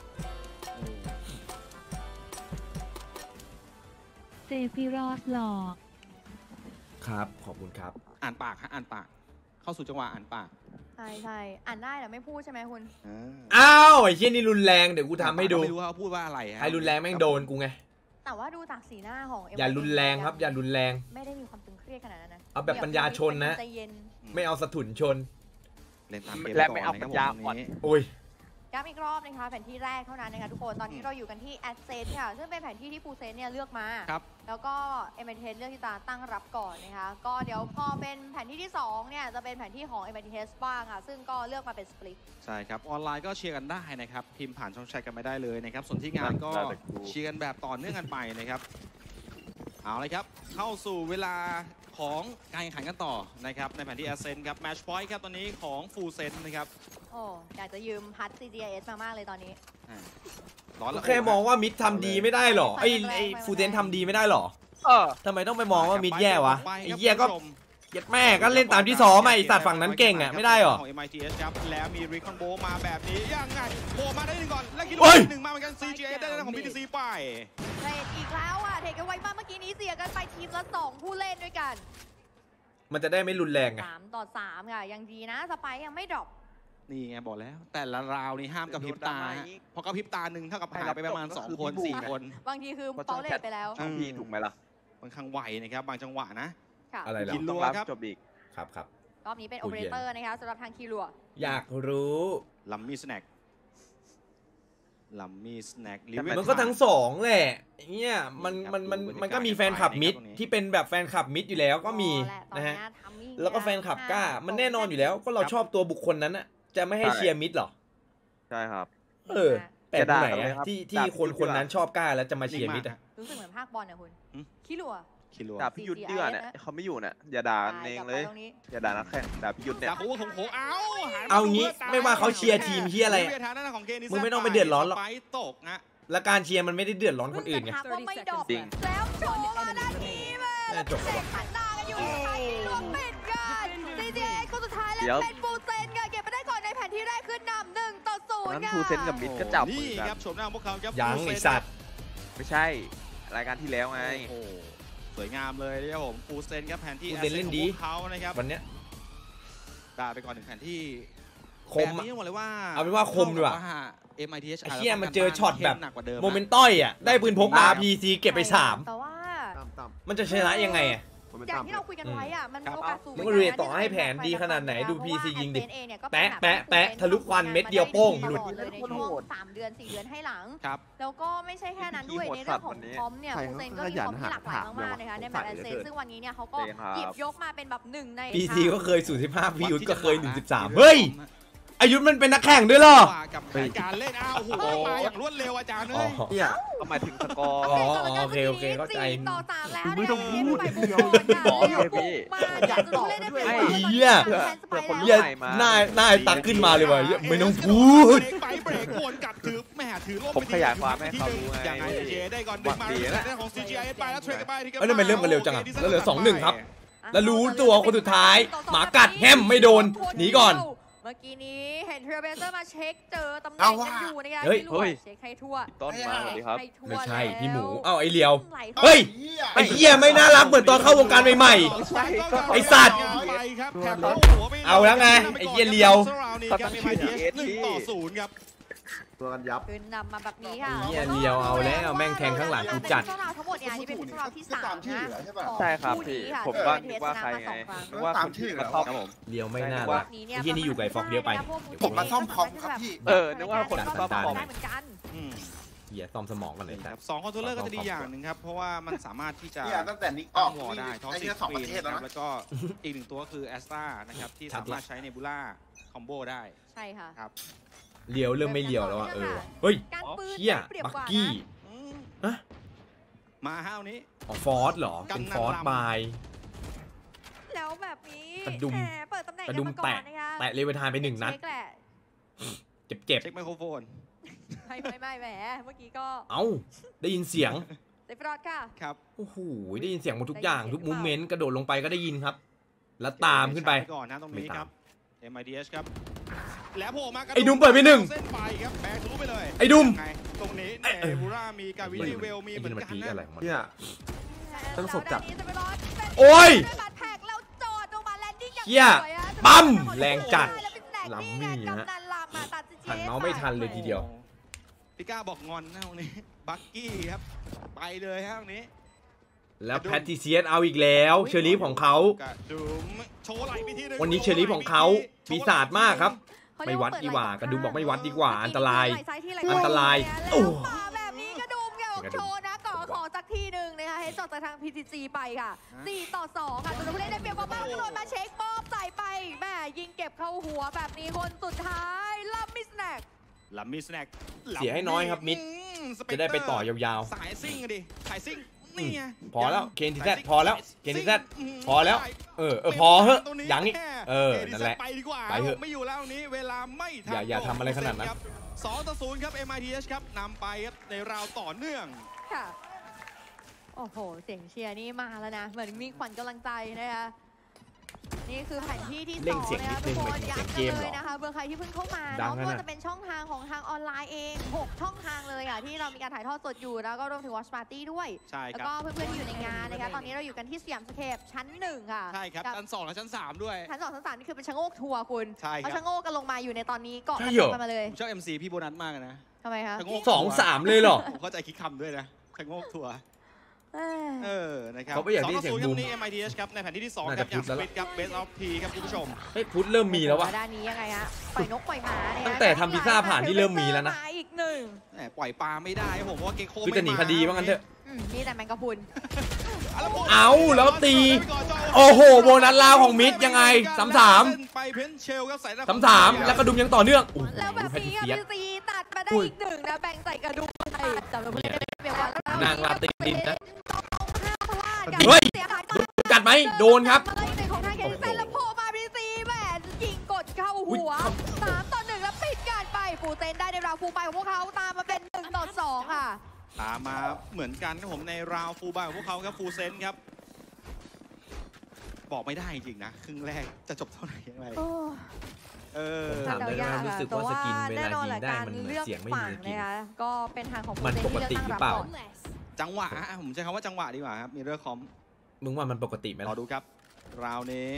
เซฟิรอสหลอกครับขอบคุณครับอ่านปากฮะอ่านปาก เข้าสู่จังหวะอ่านปากใช่อ่านได้แต่ไม่พูดใช่ไหมคุณอ้าวไอ้เชี่ยนี่รุนแรงเดี๋ยวกูทำให้ดูไม่รู้ว่าเขาพูดว่าอะไรฮะใครรุนแรงแม่งโดนกูไงแต่ว่าดูจากสีหน้าของอย่ารุนแรงครับอย่ารุนแรงไม่ได้มีความตึงเครียดขนาดนั้นนะเอาแบบปัญญาชนนะใจเย็นไม่เอาสะถุนชนเล่นตามเกมและก่ไม่อนเอานะครับปัญญาผมอ่อนวันนี้โอ้ยย้ำอีกรอบนะคะแผนที่แรกเท่านั้นนะคะทุกคนตอนนี้เราอยู่กันที่แอดเซนค่ะซึ่งเป็นแผนที่ที่ฟูเซนเนี่ยเลือกมาครับแล้วก็เอเมเทสเลือกที่จะตั้งรับก่อนนะคะก็เดี๋ยวพอเป็นแผนที่ที่2เนี่ยจะเป็นแผนที่ของเอเมเทสบ้างค่ะซึ่งก็เลือกมาเป็นสปลิตใช่ครับ ออนไลน์ก็เชียร์กันได้นะครับ พิมพ์ผ่านช่องแชทกันไม่ได้เลยนะครับ ส่วนที่งานก็ได้แต่กูเชียร์กันแบบต่อเนื่องกันไปนะครับ เอาเลยครับ เข้าสู่เวลาของการแข่งขันกันต่อนะครับ ในแผนที่ Ascent ครับ Match Point ครับตอนนี้ของ Full Set นะครับโอ้อยากจะยืมพัด CGIS มามากเลยตอนนี้ร้อนละแค่มองว่ามิดทำดีไม่ได้หรอไอ้ฟูเซนทำดีไม่ได้หรอเออทำไมต้องไปมองว่ามิดแย่วะไปไอ้ครับเหี้ยก็คุณผู้ชมเย็ดแม่ก็เล่นตามที่ซ้อมไอ้สัตว์ฝั่งนั้นเก่งอ่ะไม่ได้หรอของ MITS ครับ แล้วมี Recon Bow มาแบบนี้ยังไงโผล่มาได้หนึ่งก่อน แล้วคิดเฮ้ว่าย หนึ่งมาเหมือนกัน CGS ได้ของ PTC ไปเทรดอีกแล้วอ่ะเทรดกันไว้มากเมื่อกี้นี้เสียกันไปทีมละ2ผู้เล่นด้วยกันมันจะได้ไม่รุนแรงไง 3-3ค่ะยังดีนะสไปร์ยังไม่ดรอปนี่ไงบอกแล้ว แต่ละราวนี่ห้ามกระพริบตาฮะเพราะกระพริบตาหนึ่งเท่ากับหายไปประมาณ2 คน 4 คนบางทีคือเปาเลตไปแล้วช่องพี่ถูกไหมล่ะบางครั้งไหวนะครับ บางจังหวะนะค่ะอะไรเหรอกินต้องรับจบอีกครับรอบนี้เป็นโอเปอเรเตอร์นะคะสำหรับทางคีรัวอยากรู้ลัมมี่สแน็คลัมมี่สแน็คมันก็ทั้งสองแหละเนี่ยมันก็มีแฟนคลับมิดที่เป็นแบบแฟนคลับมิดอยู่แล้วก็มีนะฮะแล้วก็แฟนคลับกล้ามันแน่นอนอยู่แล้วก็เราชอบตัวบุคคลนั้นอะจะไม่ให้เชียร์มิดหรอใช่ครับแปลกตรงไหนจะด่ากันเลยอะครับที่คนนั้นชอบกล้าแล้วจะมาเชียร์มิดอะรู้สึกเหมือนภาคบอลนะคุณคีรัวคิดรัวด่าพี่ยุทธเดือเนี่ยเขาไม่อยู่เนี่ยอย่าด่าเองเลยอย่าด่านักแข่งด่าพี่ยุทธเนี่ยดาบโอ้โหเอางี้ไม่ว่าเขาเชียร์ทีมที่อะไรมึงไม่ต้องไปเดือดร้อนหรอกไปตกนะและการเชียร์มันไม่ได้เดือดร้อนคนอื่นไงก็ไม่ดรอปจริงแล้วโชว์มาด้านนี้แม่น่าจบเด็กขันหน้ากันอยู่สุดท้ายคีรัวปิดกัน CGA คนสุดท้ายแล้วเป็นฟูเซนค่ะเก็บไปได้ก่อนในแผนที่แรกขึ้นนำ1-0 นั้นค่ะฟูเซนกับมิดก็จับมืนี่อกัคน รับชมหน้าพวกเขาครับยังไอสัตว์ไม่ใช่รายการที่แล้วไงโอ้โหสวยงามเลยนะครับผมฟูเซนครับแผนที่ฟูเซนเล่นดีของพวกเขานะครับวันเนี้ยด่าไปก่อนหนึ่งแผนที่คมแบบอะนี้หมดเลยว่าเอาเป็นว่าคมดีกว่า MITH ไอ้เหี้ยมันเจอช็อตแบบหนักกว่าเดิมโมเมนต์ต้อยอ่ะได้ปืนพกมา PC เก็บไป3 แต่ว่าต่ำมันจะชนะยังไงอ่ะอย่างที่เราคุยกันไว้อ่ะมันมีโอกาสสูงมึงก็ดูต่อให้แผนดีขนาดไหนดู PC ยิงดิแปะแปะแปะทะลุควันเม็ดเดียวโป้งหลุดเลยในช่วง3 เดือน 4 เดือนให้หลังครับแล้วก็ไม่ใช่แค่นั้นด้วยในเรื่องของคอมเนี่ยฟูเซนก็มีคอมที่หลากหลายมากๆนะคะในแมตช์แอนเซนซึ่งวันนี้เนี่ยเขาก็หยิบยกมาเป็นแบบหนึ่งใน PC ก็เคย0.15พี่ยุทธก็เคย1.13เฮ้ยอายุธมันเป็นนักแข่งด้วยเหรอกับแผนการเล่นโอ้โหมาอย่างรวดเร็วอาจารย์เลยเนี่ยก็หมายถึงสกอร์อ๋อโอเคเข้าใจ 4 ต่อ 3แล้วไม่ต้องพูดมาอยากจะเล่นได้เป็นเหี้ย เหี้ยหน้าตักขึ้นมาเลยว่ะไม่ต้องพูดไปเบรกวนกัดถือแม่ถือล่มผมขยายความให้เขาดูไงยังไงเจได้ก่อนดึงมาเรื่องของ CGI ไปแล้วเทรดกันไปที่เอ้ยทำไมเริ่มกันเร็วจังอะแล้วเหลือ 2-1 ครับ แล้วรู้ตัวคนสุดท้ายหมากัดแฮมไม่โดนหนีก่อนเมื่อกี้นี้เห็นเทรเบเซอร์มาเช็คเจอตำแหน่เอางว่ะกันอยู่นะคะเฮ้ยพี่ลูกเช็คให้ทั่วต้นมาสวัสดีครับให้ทั่วไม่ใช่แล้วพี่หมูเอ้าไอเลียวไหลเฮ้ย ไอ้เหี้ยไม่น่ารักเหมือนตอนเข้าวงการใหม่ ไอ้สัตว์ เอาแล้วไงไอ้เหี้ยเลียว 1-0 ครับตัวกันยับขึ้นนำมาแบบนี้ค่ะเหี้ยเลียวเอาแล้วแม่งแทงข้างหลังกูจัดเป็นเรื่องราวทั้งหมดเนี่ยนี่เป็นเรื่องราวที่3นะของใช่ครับคู่พี่นี้ค่ะผมก็ที่นึกว่าใครไงนึกว่าคนที่มาซ่อมครับผมเลียวไม่น่ารักนี้ไอ้เหี้ยนี่อยู่กับไอ้ฟอกเยอะไปผมมาซ่อมคอมครับพี่นึกว่าคนซ่อมคอมได้เหมือนกันเหี้ยซ่อมสมองกันเลยคครัรับบ2คอนโทรลเลอร์ก็จะดีอย่างหนึ่งครับ เพราะว่ามันสามารถที่จะเนี่ยตั้งแต่นิกอตั้อง กวอลได้ท้องไอ้สิเนี่ยบสองปีประเทศนะแล้วครับนะแล้วก็อีก1ตัวก็คือแอสตานะครับที่สามารถใช้เนบูล่าคอมโบได้ใช่ค่ะครับเลียวเริ่มไม่เลียวแล้วอ่ะเฮ้ยการปืนเหี้ยได้เปรียบบักกว่ากี้นะมาห้าวนี้อ๋อฟอร์สเหรอเป็นฟอร์สบายแล้วแบบนี้กระดุมแหเปิดตำแหน่งกระดุมกันมาก่อนนะคะแตะเลเวทานไป1 นัดเช็คแหละเจ็บเช็คไมโครโฟนไม่แหมเมื่อกี้ก็เอ้าได้ยินเสียงเซฟรอดค่ะครับโอ้โหได้ยินเสียงหมดทุกอย่างทุกมูเมนต์กระโดดลงไปก็ได้ยินครับ แล้วตามขึ้นไปก่อนนะตรงนี้ไม่คตารัมบ MIDH ครับแล้วโผล่มาไอ้ดุมเปิดไปหนึ่งเส้นไปครับแบกทะลุไปเลยไอ้ดุมไงตรงนี้เนบูรามีกาวินีเวลมีเหมือนกันนะอะไรของมันเนี่ย ต้องสดจัดแล้วด้านนี้เซฟรอดเป็นโอ้ยด้วยบัตรแท็กแล้วจอดลงมาแลนดิ้งอย่างเหี้ยสวยอะปั๊มแรงจัดแล้วเป็นแหลกลัมนี่มี่ไงฮะกำนันลามมาตัดสินใจหันเมาส์ไม่ทันเลยทีเดียวพี่ก้าบอกงอนนะตรงนี้บักกี้ครับไปเลยฮะตรงนี้แล้วแพทติเซียนเอาอีกแล้วเชอรี่ของเขากระดุมโชว์ไหลไปทีนึงวันนี้เชอรี่ของเขาปีศาจมากครับ ไม่วัดดีกว่ากระดุมบอกไม่วัดดีกว่าอันตราย อันตรายโอ้แล้วมาแบบนี้กระดุมเกี่ยวโชว์นะก่อขอสักทีหนึ่งนะคะให้จอดจากทาง PTG ไปค่ะ4 ต่อ 2ค่ะจนผู้เล่นได้เปรียบกว่าบ้างกระโดดมาเช็คบอมใส่ไปแม่ยิงเก็บเข้าหัวแบบนี้คนสุดท้ายลัมมิสแน็กลัมมี่สแน็คเสียให้น้อยครับมิด จะได้ไปต่อยาวสายซิ่งอะดิสายซิ่งนี่ไงๆ พอแล้วเคนทีแซพอแล้วเคนทีแซพอแล้วพอเหอะอย่างนี้นั่นแหละไปดีกว่าไปเถอะไม่อยู่แล้วนี้เวลาไม่ทันอย่าทำอะไรขนาดนั้น 2 ต่อ 0ครับ MITH ครับนำไปครับในราวต่อเนื่องค่ะโอ้โหเสียงเชียร์นี่มาแล้วนะเหมือนมีขวัญกำลังใจนะคะนี่คือแผนที่ที่เร่ง 2 เสียงนะคะนิทุดกนึงคนหมายถึงย้ำเสียงเกกันมเลเหรยอนะคะเบอร์ใครที่เพิ่งเข้ามาดัเนาะงไม่นั่นว่าน่ะจะเป็นช่องทางของทางออนไลน์เอง6 ช่องทางเลยอ่ะที่เรามีการถ่ายทอดสดอยู่แล้วก็รวมถึง Watch Party ด้วยใช่แล้วครับก็เพื่อนๆที่อยู่ในงานนะคะตอนนี้เราอยู่กันที่สยามสเคปชั้น 1 ค่ะใช่ครับกับชั้น 2 และชั้น 3 ด้วยชั้น 2 ชั้น 3 นี่คือเป็นชะโงกทัวร์คุณใช่ครับเขาชะโงกกันลงมาอยู่ในตอนนี้เกาะใช่กระเหรจอกกันมาเลยผมชอบ MC พี่โบนัสมากนะทำไมคะชะโงก 2-3 เลยเหรอผมเข้าใจคิดคำด้วยนะชะโงกทัวร์เอ้ยนะครับเขาไม่อยากได้ยินเสียง 2 ต่อ 0 บูครับมนี่ MITH ครับในแผนที่ที่ 2 น่าคจะรับอย่างพุสทธแล้ววิตครับ Best of P ครับคุณผู้ชมเฮ้ยพุทธเริ่มมีแล้ววะด้านนี้ยังไงฮะปล่อยนกปล่อยหมาเนี่ยตั้งแต่ทำพิซซ่าผ่านนี่เริ่มมีแล้วนะหมาอีกหนึ่งแหมปล่อยปลาไม่ได้ครับผมเพราะว่าเกโคคือจะหนีคดีว่างั้นเถอะมีแต่แมงกะพรุนเอาแล้วตี โอ้โหโบนัสลาวของมิดยังไง3-3 ไปเพนเชลครับใส่หน้ 3-3แล้วกระดุมยังต่อเนื่องโอ้โหแล้วแบบแพทตินี้เซียนพี่ซีตัดมาได้อีกหนึ่งนะแบ่งใส่กระดุมไปจับเราไม่ได้เปรียบว่าแล้วนางลาตินนะต้องห้ามพลาดเฮ้ยเสียหายกัดไหมโดนครับมาเลยหนึ่งของทางเคนเซนแล้วโผล่มาพี่ซีแหวนยิงกดเข้าหัว3 ต่อ 1แล้วปิดการไปฟูเซนได้ในราวฟูไปของพวกเขาตามมาเป็น1 ต่อ 2ค่ะตามมาเหมือนกันครับผมในราวฟูลบายของพวกเขาครับฟูลเซนครับ บอกไม่ได้จริงๆนะ ครึ่งแรกจะจบเท่าไหร่ยังไงโอ้ถามเลยนะรู้สึกว่าสกินเวลายิงได้มันเหมือนเสียงไม่มีสกินก็เป็นทางของมันปกติหรือเปล่าจังหวะผมใช้คำว่าจังหวะดีกว่าครับ มีเรื่องคอมมึงว่ามันปกติไหมรอล่ะดูครับ ราวนี้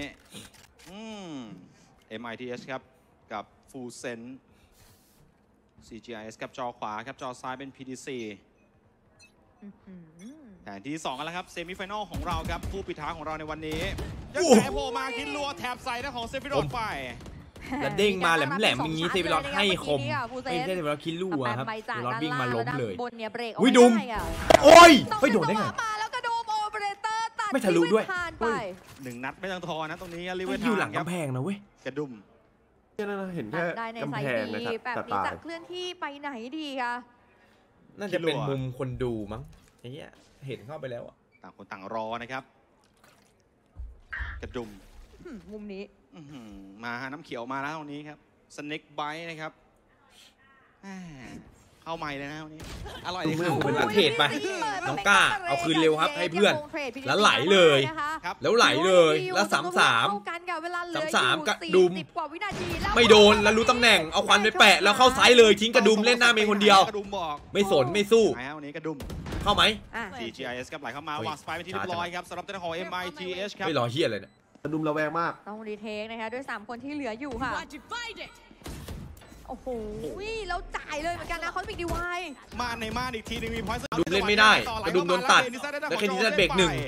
MITH ครับ กับฟูลเซน CGIS กับจอขวาครับ จอซ้ายเป็น PDC แผนที่2กันแล้วครับเซมิไฟแนลของเราครับผู้ปิดท้ายของเราในวันนี้ยังแผลโผล่มาคิดรัวแถบใส่นะของเซฟิโรดไปแล้วเด้งมาแหลมๆอย่างนี้เซฟิลอสให้คมไม่ใช่เซฟิลอสคิดลู่อะครับเซฟิลอสวิ่งมาล้มเลยบนเนี่ยเบรกอุ้ยดุมโอ้ยเฮ้ยโดนได้ไงมาแล้วกระดุมโอเปอเรเตอร์ตัดไม่ทะลุด้วยผ่านไป 1 นัดไม่ต้องทอนะตรงนี้ลิเวอร์อยู่หลังครับกำแพงนะเว้ยกระดุมเนี่ยนะเห็นแค่ได้ในไซกำแพด์งนะดีครับแบบแต่นี้ตายจะเคลื่อนที่ไปไหนดีคะน่าจะเป็นมุมคนดูมั้งไอ้เหี้ยเห็นเข้าไปแล้วอะต่างคนต่างรอนะครับกระดุมมุมนี้อื้อหือมาฮะน้ำเขียวมาแล้วตรงนี้ครับสเน็กไบต์นะครับแหม่เข้าใหม่เลยนะวันนี้อร่อยเลยครับเป็นอันเทรดไปน้องก้าเอาคืนเร็วครับให้เพื่อนแล้วไหลเลยครับแล้วไหลเลยแล้ว3-3 3-3กระดุมกว่าวินาทีแล้วไม่โดนแล้วรู้ตำแหน่งเอาควันไปแปะแล้วเข้าไซส์เลยทิ้งกระดุมเล่นหน้าเมงคนเดียวกระดุมบอกไม่สนไม่สู้ไหนฮะวันนี้กระดุมเข้าไหมอ่ะ CGIS ครับไหลเข้ามาวางสไปร์เป็นที่ช้าเรียบร้อยจังครับสำหรับตัวของ MITH ครับไม่รอเฮียเลยเนี่ยกระดุมระแวงมากต้องรีเทคนะคะด้วย3คนที่เหลืออยู่ค่ะโอ้โหแล้วจ่ายเลยเหมือนกันนะคอสมิกดีวายมาในม่านอีกทีหนึงมีพอยต์กระดุมเล่นไม่ได้กระดุมโดนตัดแล้วแค่นี้จะเบรกหนึ่ง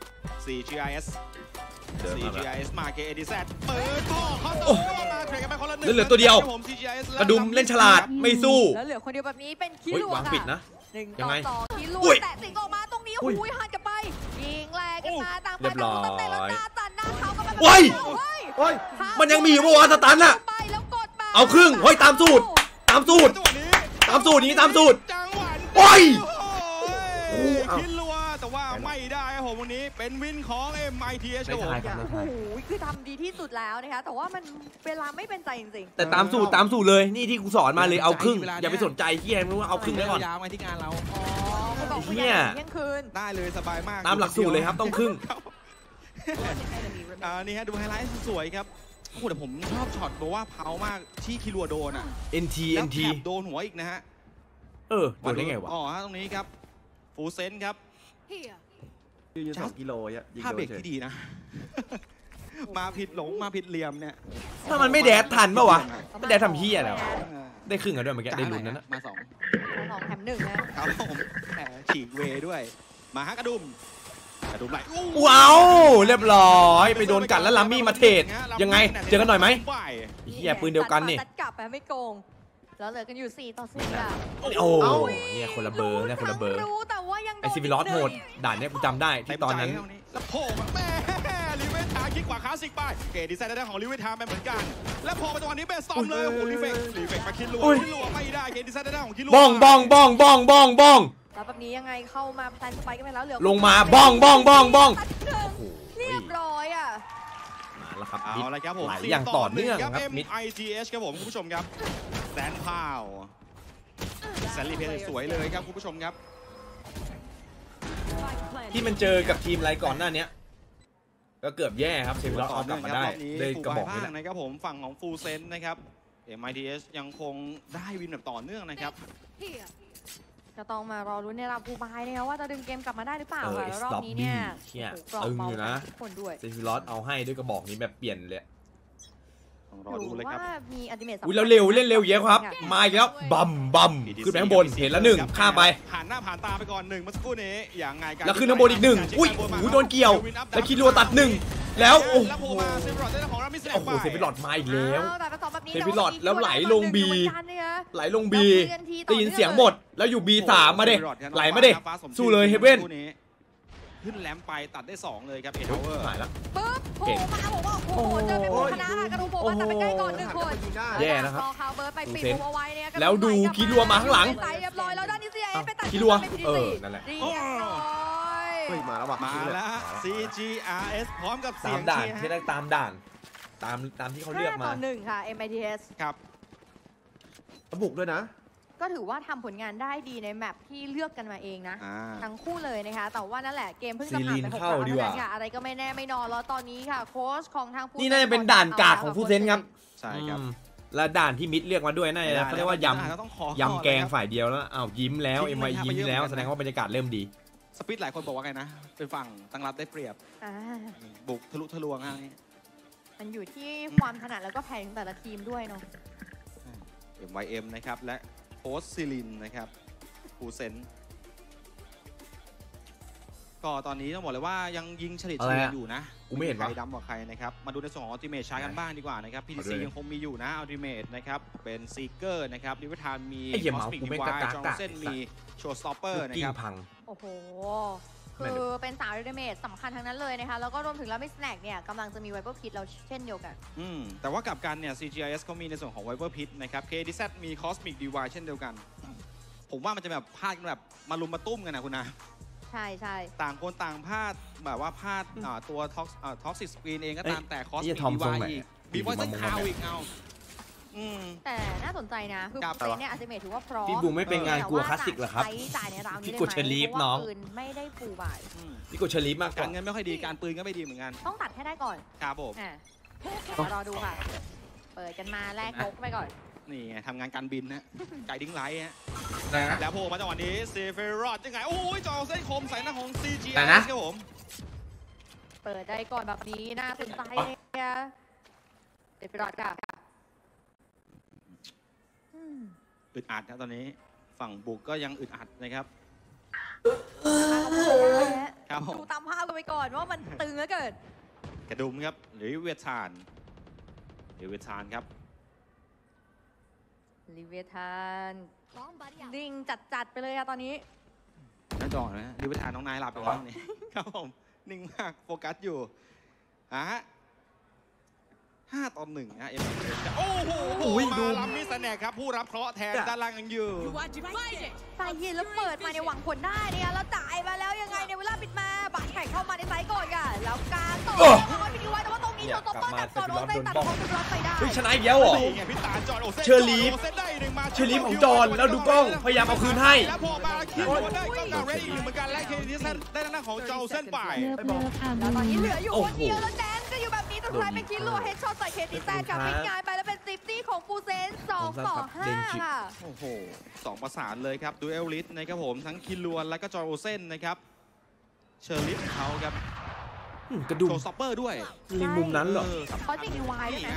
CGIS เดินมาแล้ว CGIS มา KADZ เปิดท่อเขาโอ้มาเทรดกันไปคนละหนึ่งแล้วเหลือตัวเดียวครับผม CGIS กระดุมเล่นฉลาดไม่สู้แล้วเหลือคนเดียวแบบนี้เป็นคิเฮ้ยรัววางค่ะปิดนะ 1 ยัต่งอไง 2คิรัวอุ้ยแต่สิงออกมาตรงนี้อุ้ยหูยหันกลับไปยิงแรงกันมาต่างเรียบร้อยต่างแต่แล้วหน้าตันหน้าเขาก็มาโอ้ยโอ้ยมันยังมีอยู่ปะวะสตันอะไปแล้วกดมาเอาครึ่งเฮ้ยตามสูตร ตามสูตรจังหวะนี้ตามสูตรนี้ตามสูตรจังหวะนี้โอ้ยโอ้ยคิดรัวแต่ว่าไม่ได้ครับผมวันนี้เป็นวินของ MITH ครับผมไม่ทายครับโอ้โหคือทำดีที่สุดแล้วนะคะแต่ว่ามันเวลาไม่เป็นใจจริงแต่ตามสูตรเลยนี่ที่กูสอนมาเลยเอาครึ่งอย่าไปสนใจเฮียไม่รู้ว่าเอาครึ่งไว้ก่อนยาวมาที่งานเราๆอ๋อคุณบอกคุณเนี่อยยยากเที่ยงคืนได้เลยสบายมากตามหลักสูตรเลยครับต้องครึ่งนี่ฮะดูไฮไลท์สวยๆครับโอ้โหแต่ผมชอบช็อตบอกว่าเผามากที่คิรัวโดนอ่ะ NT แล้ว NT แถบโดนหัวอีกนะฮะโดนได้ไงวะอ๋อฮะตรงนี้ครับฟูเซนครับยืน2 กิโลอ่ะยิงท่าโดเบรนกเฉยที่ดีนะ มาผิดหลงมาผิดเหลี่ยมเนี่ยถ้ามันไม่แดดทันปะวะไม่แดดทำเฮียแล้วะได้ครึ่งกันด้วยเมื่อกี้ได้ลุ้นนั้นนะมาสอง 2 แถม 1 นะครับผมแหมฉีกเวด้วย มาฮะกระดุมไหลว้าวเรียบร้อยไปโดนกัดแล้วลัมมี่มาเทรดยังไงเจอกันหน่อยไหมเฮียปืนเดียวกันนี่ตัดกลับไปไม่โกง แล้วเหลือกันอยู่4 ต่อ 4อ่ะโอ้เนี่ยคนละเบอร์เนี่ยคนละเบอร์รู้แต่ว่ายังโดนไอซิฟิลอสโหดด่านเนี้ยกูจำได้ที่ตอนนั้นแล้วโผล่มาแม่ลิเวทาคิดกว่าคลาสสิกไปเกดีไซน์ได้ของลิเวทาไปเหมือนกันแล้วโผล่มาจังหวะนี้เบสซอมเลยโอ้โหลิเวกมาคิดลัวไม่ได้เกดีไซน์ได้ของคิดลัวบ้องแล้วแบบนี้ยังไงเข้ามาแพลนสไปกันไปแล้วเหลือลงมาบ้องเรียบร้อยอ่ะมาแล้วครับเอาละครับผมไหลอย่างต่อเนื่องครับมิด MITH ครับผมคุณผู้ชมครับแสนพาวแสนรีเพย์สวยเลยครับคุณผู้ชมครับที่มันเจอกับทีมไรก่อนหน้านี้ก็เกือบแย่ครับเซฟิลอสเอากลับมาได้ด้วยกระบอกนี้แหละนะครับผมฝั่งของฟูเซนนะครับ MITH ยังคงได้วินแบบต่อเนื่องนะครับจะต้องมารอรุ้นในรอบบูบายนะคะว่าจะดึงเกมกลับมาได้หรือเปล่าค่ะแล้วรอบนี้ดีเนี่ยเฮียโอ้โหกรอบตึงเบาอยู่นะทุกคนด้วยเซฟิลอสเอาให้ด้วยกระบอกนี้แบบเปลี่ยนเลยต้องรอดูเลยครับว่ามีอัลติเมทอุ้ยแล้วเร็วเล่นเร็วเยอะครับมาอีกแล้วบัมขึ้นไปข้างบนเห็นแล้วหนึ่งข้ามไปผ่านหน้าผ่านตาไปก่อนหนึ่งเมื่อสักครู่นี้อย่างไงกันแล้วขึ้นข้างบนอีกหนึ่งอุ้ยโดนเกี่ยวแล้วคิดรัวตัดหนึ่งแล้วโอ้แล้วโผล่โหมาเซฟรอดได้ของรามิสแลโอ้โหเซฟิลอสมาอีกแล้วแต่ผสมแบบนี้เซฟิลอดแล้วไหลลง B ไหลลง B แล้วได้ยินเสียงหมดแล้วอยู่ B3 มาเด้ไหลมาเด้สู้เลยเฮเว่นขึ้นแลมไปตัดได้2เลยครับเอทาวเวอร์หายแล้วปึ๊บโผล่มาบอกว่าโอ้โหเจอเป็นผู้ชนะค่ะกระดูกโผล่มาแต่ไปใกล้ก่อน1 คนแย่นะครับรอคาวเบิร์ดไปปิดมุมเอาไว้เนี่ยแล้วดูคิรัวมาข้างหลังใส่เรียบร้อยแล้วด้านนี้ CIS ไปตัดคิรัวเป็น PTC นั่นแหละเรียบร้อยเฮ้ยมาแล้วว่ะมาแล้ว CGRS พร้อมกับเสีตาย มงด่านเชียร์ที่ได้ตามด่านตามที่เขาเลือกมา 5 ต่อ 1 ค่ะ MITS ครับบุกด้วยนะก็ถือว่าทำผลงานได้ดีในแมปที่เลือกกันมาเองนะ ทั้งคู่เลยนะคะ แต่ว่านั่นแหละเกมเพิ่งจะผ่านไป6 เข้าครั้งดีเท่ากว่านั้นค่ะ อะไรก็ไม่แน่ไม่นอนแล้วตอนนี้ค่ะ โค้ชของทางนี่น่าจะเป็นด่านกากของผู้เซนครับใช่ครับและด่านที่มิดเรียกมาด้วยน่าจะเขาเรียกว่ายต้องขอำแกงฝ่ายเดียวแล้วอ้าวยิ้มแล้วเอ็มไอยิ้มแล้วแสดงว่าบรรยากาศเริ่มดีสปิดหลายคนบอกว่าไงนะ เป็นฝั่งตั้งรับได้เปรียบอ่าบุกทะลุทะลวงอะไรมันอยู่ที่ความถนัดแล้วก็แผนของแต่ละทีมด้วยเนาะ MYM นะครับและโพสซิลินนะครับฟูเซนก็ตอนนี้ต้องบอกเลยว่ายังยิงเฉลี่ยอยู่นะกูไม่เห็นใครวะดำกว่าใครนะครับมาดูในส่วนของอัลติเมทชาร์กันบ้างดีกว่านะครับ PTC ยังคงมีอยู่นะอัลติเมทนะครับเป็นซีเกอร์นะครับลิเวอร์ทานมีไอ้เหี้ยคอเมาส์สมิกกูดีไม่วายกล้าจอห์กล้านเซนมีโชว์สต็อปเปอร์นะกิ้คงรับพังโอ้โห คือเป็นสาวเดเมจสำคัญทั้งนั้นเลยนะคะ แล้วก็รวมถึงแล้วมิสแน็กเนี่ยกำลังจะมีไวเปอร์พิทเราเช่นเดียวกันแต่ว่ากลับกันเนี่ย CGIS เขามีในส่วนของ Viper Pit นะครับ KDZ มี Cosmic Divide เช่นเดียวกัน ผมว่ามันจะแบบพลาดกันแบบมารุมมาตุ้มกันนะคุณนะใช่ใช่ต่างคนต่างพลาดแบบว่าพลาดตัว Toxic Screen เองก็ตามแต่ไอ้ Cosmic ทอมทรง Divide ไหนอีกบีบอยซ์คาวอีกเอาแต่น่าสนใจนะ คือเซนเนี่ยอัลติเมทถือว่าพร้อมพี่บูไม่เป็นงานกลัวคลาสสิกเหรอครับใช้จ่ายในราวนี้พี่ได้กดไหมเชลีฟเพราะน้อว่าง ปืนไม่ได้ฟูลบายพี่กดเชลีฟมากกกาว่ารเงินไม่ค่อยดีการปืนก็ไม่ดีเหมือนกันต้องตัดให้ได้ก่อนครับผมอ่ะเดี๋ยวรอดูค่ะ เปิดกันมาแลกนกไปก่อนนี่ไงทำงานการบินนะไก่ดิ้งไลท์ฮะนะแล้วโผล่มาจังหวะนี้เซเฟรอดยังไงโอ้ยจอเส้นคมใส่หน้าของ CGIS แต่นะครับผมเปิดได้ก่อนแบบนี้น่าสนใจเนี่ยเด็ดไปรอดค่ะอึดอัดครับตอนนี้ฝั่งบุกก็ยังอึดอัดนะครับครับผมดูตามภาพกันไปก่อนว่ามันตึงเหลือเกินกระดุมครับหรือเวทานครับลิเวทานนิ่งจัดๆไปเลยค่ะตอนนี้หน้าจอนะลิเวทานน้องนายหลับไปแล้วนี่ครับผมนิ่งมากโฟกัสอยู่ฮะ5-1นะโอ้โหมาลัมมิสแนกครับผู้รับเคราะห์แทนด้านล่างยังอยู่ใส่ยินแล้วเปิดมาในหวังผลได้เนี่ยแล้วจ่ายมาแล้วยังไงในเวลาปิดมาบัตรแข่งเข้ามาในไซส์ก่อนค่ะแล้วการต่อไปดีไว้แต่ว่าตรงนี้โชว์ตบต้นจากจอร์โดเซนตัดของจุดร้อนไปได้เฮ้ยชนะอีกแล้วเหรอนี่ไงพี่ตาจอร์โอเซนเชอร์ลีฟ เชอร์ลีฟของจอห์นแล้วดูกล้องพยายามเอาคืนให้แล้วพอมาคิดว่าได้ก็การเรดอีกเหมือนกันและเคดีเซนได้หน้าของจอร์โอเซนไปเลิฟอาแล้วตอนบูนี้เหลืออยู่คนเดียวแล้วแดนก็อยู่แบบนี้สุดท้ายเป็นคิดลัวเฮดช็อตใส่เคทีแซนกับปิดงานไปแล้วเป็นซิฟตี้ของฟูเซน2-5ค่ะโอ้โห2ประสานเลยครับดูเอลลิสนะครับผมทั้งคินลวนและก็จอร์โอเซนนะครับเชอร์ลิฟของเขาครับกระดุมโชว์ซ็อปเปอร์ด้วยลิงมุมนั้นเหรอเขาจริงดีวายด้วยนะ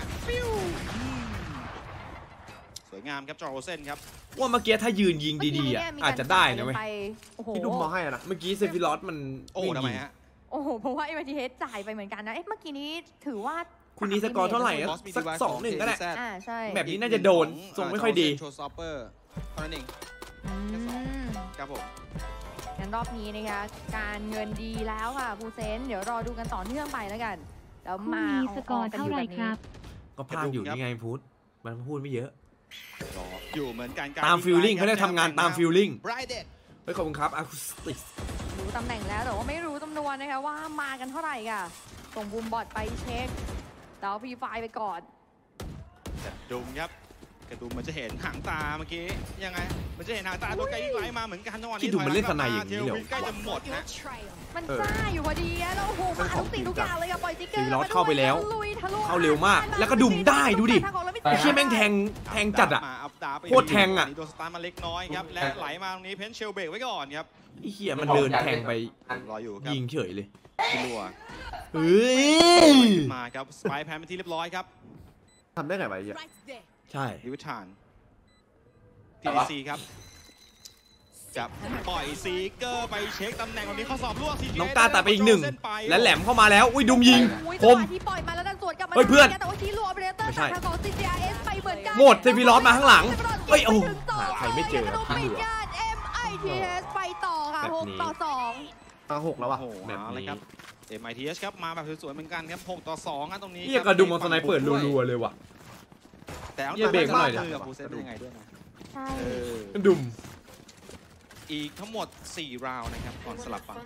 สวยงามครับจอร์โอเซนครับว่าเมื่อกี้ถ้ายืนยิงดีๆอ่ะอาจจะได้นะเว้ยโอ้โหพี่ดุมมาให้อะนะเมื่อกี้เซฟิลอสมันโอ้ไม่ทำไมยิงฮะโอ้โหเพราะว่าเอเวอร์ทีเฮดจ่ายไปเหมือนกันนะเอ๊ะเมื่อกี้นี้ถือว่าคุณนี้สกอร์เท่าไหร่อะ Cosmic สัก Divide 2-1ก็ได้ของ KDZ ใช่แบบนี้น่าจะโดนทรงไม่ค่อยดีโชว์ซ็อปเปอร์เท่านั้นเองอืมครับผมงั้นรอบนี้นะคะการเงินดีแล้วค่ะฟูเซนเดี๋ยวรอดูกันต่อเนื่องไปแล้วกันแล้วพรุ่งมานี้สกอร์เท่าไหร่ครับก็พลาดอยู่นี่ไงพุทธมันพูดไม่เยอะก็อยู่เหมือนกันตามฟีลลิ่งเขาเรียกทำงานตามฟีลลิ่งไบรเดดเฮ้ยขอบคุณครับอะคูสติกรู้ตำแหน่งแล้วแต่ว่าไม่รู้จำนวนนะคะว่ามากันเท่าไหร่ค่ะส่งบูมบอทไปเช็คแล้วพีไฟไปก่อนกระดุมครับกระดุมมันจะเห็นหางตาเมื่อกี้ยังไงมันจะเห็นหางตาตัวไกลยิ่งไหลมาเหมือนกันจังหวะนี้ที่ดูมันเล่นสไนด์อย่างนี้เหรอเทลวินใกล้จะหมดนะมันจ้าอยู่พอดีอะแล้วโอ้โหมาทุกสิ่งทุกอย่างเลยค่ะปล่อยติ๊กเกอร์ฟีลอสเข้าไปแล้วลุยทะลุเข้าเร็วมากแล้วก็ดุ่มได้ดูดิ ไอ้เชี่ยแม่งแทงจัดอะมาอัพดาไปโคตรแทงอะโดนสตาร์ทมาเล็กน้อยครับและไหลมาตรงนี้เพนเชลเบรกไว้ก่อนครับไอ้เหี้ยมันเดินแทงไปรออยู่ครับยิงเฉยเลยคิลัวเฮ้ยมาครับสไปแพนเป็นที่เรียบร้อยครับทำได้ไงวะไอ้เหี้ยใช่ดิวิชาน TDC ครับจับปล่อยซีเกอร์ไปเช็คตำแหน่งวันนี้ข้อสอบล่วง CGA น้องกล้าตัดไปอีกหนึ่งเส้นไปและแหลมเข้ามาแล้วอุ้ยดุมยิงอุ้ยคจังมหวะที่ปล่อยมาแล้วดันสวนกลับมาเฮ้ยเพื่อนแต่ว่าคีรัวเบรเตอร์ไม่ใช่ทางของ CGS ไปเหมือนกันหมดเซฟิลอสมาข้างหลังเฮ้ยโอ้โหไปถึงต่หาใครไม่เจอขนมที่ปิ้เหงลือย่าน MITS ไปต่อค่ะแบบนี้ 6-2 มาหกแล้ววะโอ้โหแบบเอาเลยนี้ครับ MITS ครับมาแบบสวยๆเหมือนกันครับ6-2ครับตรงนี้เหี้ยกระดุมมาสไนเปิดรัวๆเลยว่ะแต่เอาเหี้ยเบรกหน่อยดิมือกับฟูเซนเป็นยังไงด้วยนะใช่เออดุมอีกทั้งหมด4ราวน์นะครับก่อนสลับฝั่ง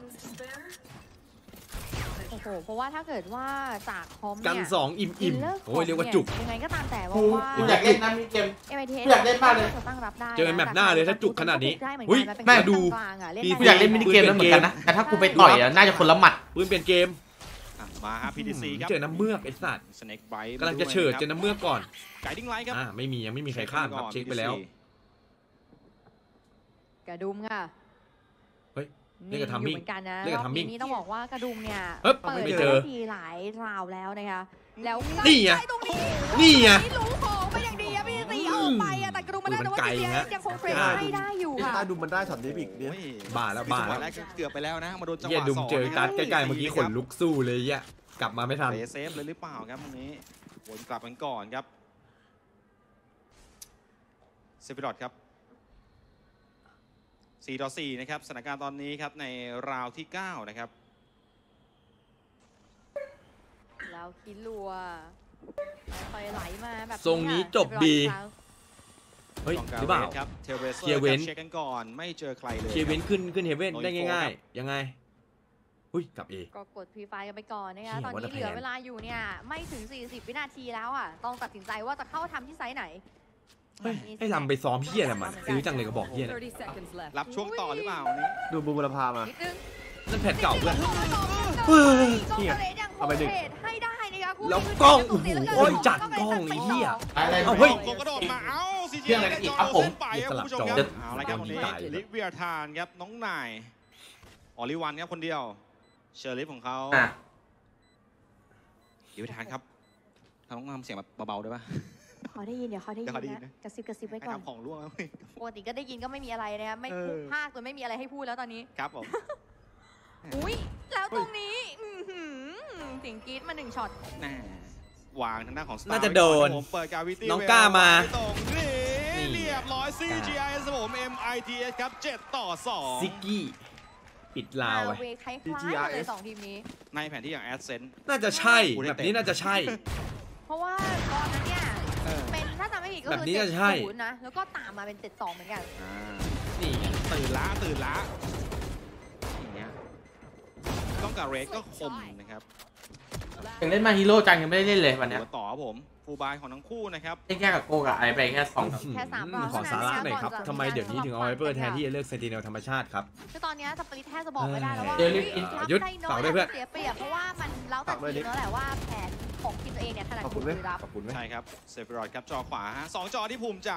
โอ้โหเพราะว่าถ้าเกิดว่าจากคอมกันเนี่ย 2อิ่มเลิกๆโอ้ยเรียกว่าจุกยังไงก็ตามแต่ว่ากูอยากเล่นนะมีเกม MITS อยากเล่นมากเลยจะตั้งรับได้เจอแมปหน้าเลยถ้าจุกขนาดนี้ได้เหมือนอุ๊ยกันนะเป็นแม่ดูกลางๆอะเล่นดีได้กูอยากเล่นมินิเกมแล้วเหมือนกันนะ แต่ถ้ากูไปต่อยอะน่าจะคนละหมัดปืนเปลี่ยนเกมอ่ะมาครับ PDC ครับเจอน้ำเมือกไอ้สัตว์สเน็กไบท์กำลังจะเฉิดเจอน้ำเมือกก่อนไกดิ้งไลท์ครับไม่มียังไม่มีใครข้ามครับเช็คไปแล้วกระดุมค่ะเฮ้ยเล่นกับทัมมิ่งเหมือนกันนะเล่นกับรอบทัมมิ่งนี้ต้องบอกว่ากระดุมเนี่ยเฮ้ยเปิดไม่เจอได้ทีหลายราวแล้วนะคะแล้วนี่ไงใกล้ตรงนี้นี่ไงรู้ของไปอย่างดีอะพี่ตีโอ้ไปอะแต่กระดุมมาได้แต่ว่าทีเอสยังคงเฟรมไม่ได้อยู่ค่ะถ้าดูมันได้ช็อตนี้อีกเนี่ยบ้าแล้วจังหวะแรกเกือบไปแล้วนะมาโดนจังหเหี้ยวะดุมสองเจอตัดใกล้ๆเมื่อกี้ขนลุกสู้เลยเหี้ยกลับมาไม่ทันเซฟเลยหรือเปล่าครับตรงนี้วนกลับกันก่อนครับเซฟิรอดครับ4-4นะครับสถานการณ์ตอนนี้ครับในราวที่9นะครับแล้วคิดลัวค่อยไหลมาแบบทรงนี้จบดี เฮ้ยหรือเปล่าครับเทเวเซอเคลียร์ร์เว้นเช็คกันก่อนไม่เจอใครเลยเคเวนขึ้นเฮเว่นโดยได้ง่ายโฟครับๆยังไงอุ้ยกลับเอก็กดพรีไฟกันไปก่อนนะคะเหี้ยตอนนี้ว่าจะเหลือแพ้เวลาอยู่เนี่ยไม่ถึง40วินาทีแล้วอ่ะต้องตัดสินใจว่าจะเข้าทำที่ไซส์ไหนเฮ้ยให้ลำไปซ้อมเหี้ยอะไรมันซื้อจังเลยก็บอกเหี้ยเนี่ยรับช่วงต่อหรือเปล่าวันนี้ดูบูรพามานิดนึงนั่นแผ่นเก่าเพื่อนเฮ้ยเนี่ยเอาไปดึงให้ได้นะคะคู่แล้วนี้กล้องคือโอ้โหเหลืโอ้ยจัดกล้องไอ้เหี้ยอะไรเอาเฮ้ยโกกระโดดมาเอ้าซีเจเรื่องอะไรกันอีกครับผมไปครับคุณผู้ชมคสลัรับบ จอเอาละครับวันนี้ตายเลยลิฟเวียทานครับน้องนายออลิวันครับคนเดียวเชอร์ลิฟของเขาอ่ะลิฟเวียทานครับทำต้องทำเสียงแบบเบาๆได้ปะขอได้ยินเดี๋ยวเขาได้ยินเดี๋ยวเขาได้ยินนะนะกระซิบไว้ให้ก่อนทำของร่วงแล้วเว้ยปกติก็ได้ยินก็ไม่มีอะไรนะครับไม่เออภาคจนไม่มีอะไรให้พูดแล้วตอนนี้ครับผมอุ้ยแล้วตรงนี้เสียงกรี๊ดมา1ช็อตแน่วางทางด้านของ Star น่าจะโดนผมเปิดกาวิตี้น้องกล้ามาตรงนี้นี่เรียบร้อย CGI ครับผม MITS ครับ7-2 ซิกกี้ปิดลาวไปเวคล้ายๆกันเลย2ทีมนี้ในแผนที่อย่าง AdSense น่าจะใช่แบบนี้น่าจะใช่เพราะว่าตอนนั้นเนี่ยเออเป็นถ้าจำไม่ผิดก็แบบคือนี้น่าจะใช่ 7-0นะแล้วก็ตามมาเป็น7-2เหมือนกันอ่านี่ไงตื่นละอย่างเงี้ยต้องกับเรกก็คมนะครับยังเล่นมาฮีโร่จังยังไม่ได้เล่นเลยวันเนี้ยตัวต่อครับผมฟูลบายของทั้งคู่นะครับเล่นแค่กับโกกับไอไปแค่2 แค่3รอบขอสาระหน่อยครับก่อนจะทำไมเดี๋ยวนี้ถึงเอาไวเปอร์แทนที่จะเลือกเซนติเนลธรรมชาติครับคือตอนเนี้ยสปริตแทบจะบอกไม่ได้แล้วว่าเดี๋ยวรับยุดได้น้ฝาอก ยด้วยเพื่อนเสียเปรียบเพราะว่ามันแล้วแต่ทีมแล้วแหละว่าแผนของทีมตัวเองเนี่ยถนัดขอบคุบุณเว้ยรีรับขอบคุณไหมใช่ครับเซฟรอดครับจอขวาฮะ2จอที่ภูมิใจ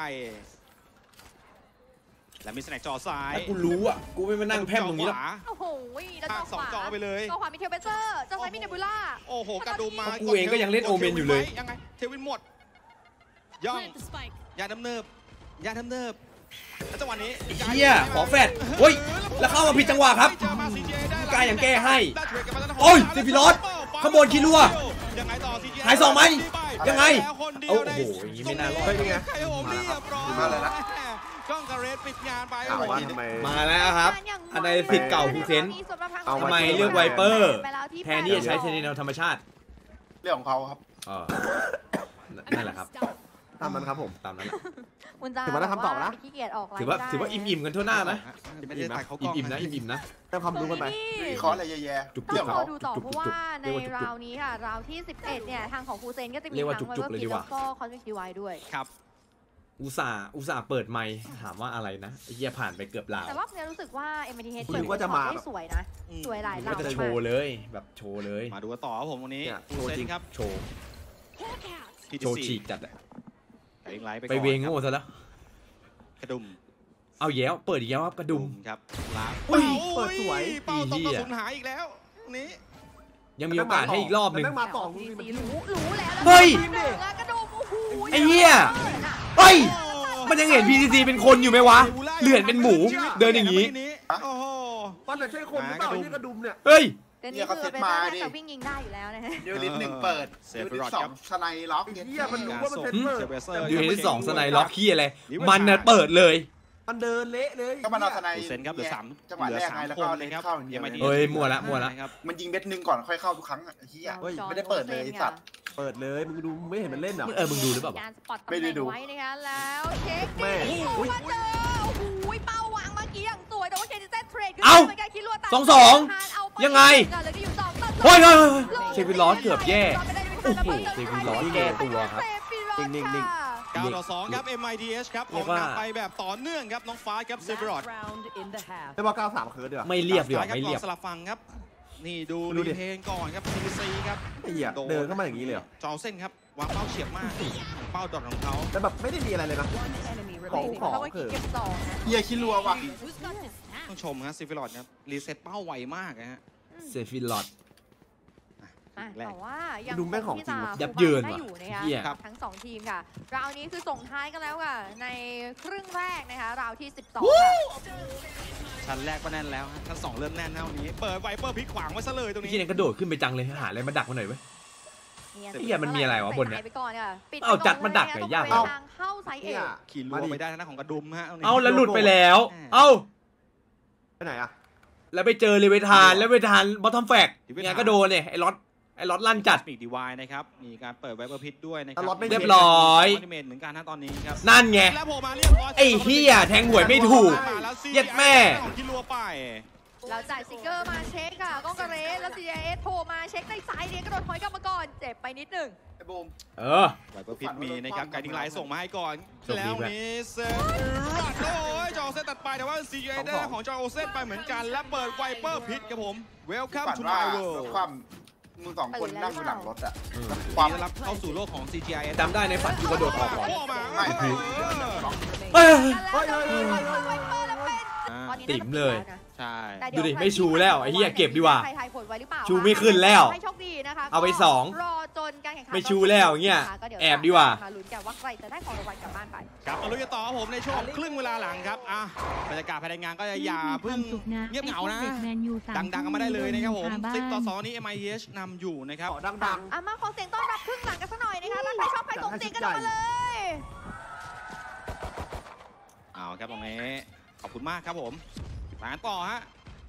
และมีสแน็คจอซ้ายถ้ากูรู้อ่ะกูไม่มานั่งแพร่มตรงนี้หรอกจอขวาโอ้โหแล้วภาคสองจอไปเลยจอขวามีเทลเบเซอร์จอซ้ายมีเนบูล่าโอ้โหกระดุมมากูเองก็ยังเล่นโอเมนอยู่เลยยังไงเทวินหมดย่องยาดำเนิบแล้วจังหวะนี้เหี้ยขอแฟดเฮ้ยแล้วเข้ามาผิดจังหวะครับ กายยังแก้ให้โอ้ยเซฟิรอสขโมยคิรัวยังไงต่อหายสองไหมยังไงโอ้โหอย่างงี้ไม่น่ารอดเฮ้ยนี่ไงมาเลยนะกล้องกระเรสปิดงานไปถามว่าทำไมมาแล้วครับ อันในสิทธิ์เก่าฟูเซนเอาทำไมเลือกไวเปอร์ แทนที่จะใช้เซนติเนลธรรมชาติเรื่องของเขาครับเออนั่นแหละครับตามนั้นครับผมตามนั้นแหละคุณจะถือว่าได้คำตอบนะขี้เกียจออกไลน์ถือว่าไม่ได้ถือว่าอิ่มๆกันทั่วหน้านะไม่ได้ถ่ายเขากล้องอิ่มๆนะอิ่มๆนะให้ความรู้กันไปวิเคราะห์อะไรแย่จุกๆเรื่ต้ออง งขรออง ดูต่อเพราะว่าในราวนี้ค่ะราวที่ 11 เนี่ย ทางของฟูเซนก็จะมีเรียกว่าทั้งจุกๆเลยดีกว่าแล้วก็คอนเทนต์ทีวายด้วยครับอุตส่าห์เปิดไมค์ถามว่าอะไรนะไอ้เหี้ยผ่านไปเกือบลาวแต่รอบนี้รู้สึกว่า MITH คุณเปิดนึกว่าจะมาได้สวยนะ สวยหลายราวก็จะโชมากว์เลยแบบโชว์เลยมาดูกันต่อครับผมวันนี้เนี่ยฟูลเซนครับโชว์ PTC โชว์ฉีกจัดอะไปไลฟ์ไปไปก่อนเวงครับโง่ซะแล้วกระดุมเอาแย้วเปิดอีกแล้วครับกระดุมครับลาอุ้ยเปิดสวยเป้าตกเหี้กระยสุนหายอีกแล้วนี้ยังมีโอกาสให้อีกรอบหนึ่งแม่งมาต่อแต่มึงว่ามี PTC มันรู้แล้วเฮ้ยแล้วกระดูกโอ้โหไอ้เหี้ย เฮ้ย มันยังเห็น PTC เป็นคนอยู่ไหมวะเหลือนเป็นหมูเดินอย่างนี้โอ้โหมันจะใช่คนหรือเปล่าที่กระดุมเนี่ยเฮ้ยแต่นี่คือเป็นนักแต่วิ่งยิงได้อยู่แล้วนะฮะยูนิตหนึ่งเปิดเซฟยูนิรตอดสอครังบสไนล็อกไอ้เหี้ยมันรู้ว่ามันเป็นเปิดอยู่ในที่สองสไนล็อกขี้อะไร มันน่ะเปิดเลยมันเดินเละเลยก็มันเอาสไนฟูลเซนครับเหลือ3 จังหวะแรกไงแล้วก็เล่นเข้าอย่างเดียวเฮ้ยมั่วละครับมันยิงเม็ดหนึ่งก่อนค่อยเข้าทุกครั้งอ่ะเฮียไม่ได้เปิดเลยไอ้สัตว์เปิดเลยมึงดูมึงไม่เห็นมันเล่นเหรอมึงดูหรือเปล่าวะการสปอตตำแหไม่ได้น่งดูไว้นะคะแล้วเช็คแม่ดีว่าเจอโอ้โหเป้าวางเมื่อกี้อย่างสวยแต่ว่าเคนิเซตเทรดขึ้นเอ้าเหมือนกันคิดว่าตัดสองเอาไปยังไงเหลืออยู่สองต่อสองเฮ้ยเชฟวิลลอสเกือบแย่โอ้โหเชฟวิลลอสแก้ตัวครับนิ่ง 9-2 ครับ MITH ครับเรีอย อกกว่านำไปแบบต่อเนื่องครับน้องฟ้าครับเซฟรอดไม่ว่า93เคิร์ดดีกว่าไม่เรียบดีกว่าไม่เรียบสลับฟังครับ นี่ดูดูดิรีเพลงก่อนครับ PTC ครับไอ้เหี้ยเดินเข้ามาอย่างนี้เลยเหรอจอเส้นครับวางเป้าเฉียบมากเป้าดอทของเขาแต่แบบไม่ได้มีอะไรเลยนะ ของเขาก็เก็บสองนะเฮียคิดรัวว่ะต้องชมครับเซฟรอดครับรีเซ็ตเป้าไวมากนะฮะเซฟิลลอสแต่ว่ายังดูแม่งของที่จริจะงว่ะยับเยินได้ว่ะอยู่นะคะเหี้ยกับทั้ง2ทีมค่ะราวนี้คือส่งท้ายกันแล้วค่ะในครึ่งแรกนะคะราวที่12ค่ะชั้นแรกก็แน่นแล้วฮะชั้น2เริ่มแน่นเท่านี้เปิดไวเปอร์พลิกขวางไว้ซะเลยตรงพี่นี้เนี่ยกระโดดขึ้นไปจังเลยหาอะไรมาดักมาหน่อยเว้ยเนี่ยไอ้เหี้ยมันมีอะไรวะบนเนี่ยไปก่อนค่ะปิดเอาไปก่นจัดมาดักเลยหน่อยนะคะยากตรงเหรอทางเข้าไซส์เอเนี่ยขี่รัวไปได้ทางด้านของกระดุมฮะตรงนี้เอาแล้วหลุดไปแล้ว เอ้าไปไหนอ่ะแล้วไปเจอเลเวทานแล้วเลเวทานบอททอมแฟกเนี่ยก็โดนเนี่ยไอ้ล็อตลั่นจัดสปีดดีวายนะครับมีการเปิดไวเปอร์พิษด้วยนะครัแต่ล็อตไม่เรียบร้อยเหมือนกันนะตอนนี้ครับนั่นไงแล้วโผล่มาเรียบร้อยไอ้เหี้ยแทงหวยไม่ถูก เย็ดแม่ของที่รัวไปเราจ่ายซิกเกอร์มาเช็คค่ะก้องกระเรสแล้ว CIS โทรมาเช็คในซ้ายเดียกระโดดถอยกลับมาก่อนเจ็บไปนิดหนึ่งไอ้บูมเออไวเปอร์พิษมีนะครับไกดิ้งไลน์ส่งมาให้ก่อนโชคดีแล้วเพื่อนนี้เซนตัดโอ้ยจอเซนตัดไปแต่ว่า CJ ได้ของจอเซนไปเหมือนกันและเปิดไวเปอร์พิษครับผม Welcome ฝัน to ว่า my world ความมึงสองคนนั่งอยู่หลังรถอะความรับเข้าสู่โลกของ CGI จำได้ในฝันกูกระโดดออกก่อนโอ้มาไม่เอ้ยแล้วจะมีไวเปอร์แล้วเป็นอ่าตอนนี้ติ๋มเลยใช่แต่ดูดิเยวไม่ชูแล้วไอ้เหี้ยเก็บดีกว่าใครทายผลไว้หรือเปล่าชูไม่ขึ้นแล้วให้โชคดีนะคะเอาไปก็สองรอจนการแข่งขันไม่ชูแล้วอย่างเงี้ยก็แอบดีกว่ามาลุ้นกันว่าใครจะได้ของรางวัลกลับบ้านไปกลับมาลุยกันต่อครับผมในช่วงครึ่งเวลาหลังครับอ่ะบรรยากาศภายในงานก็จะอย่าเพิ่งเงียบเหงานะ ดังๆกันมาได้เลยนะครับผม10-2นี้ MITH นำอยู่นะครับขอดังอ่ะมาขอเสียงต้อนรับครึ่งหลังกันสักหน่อยนะคะแล้วใครชอบใครส่งเสียงกันออกมาเลยเอาครับตรงนี้ขอบคุณมากครับผมมากันต่อฮะ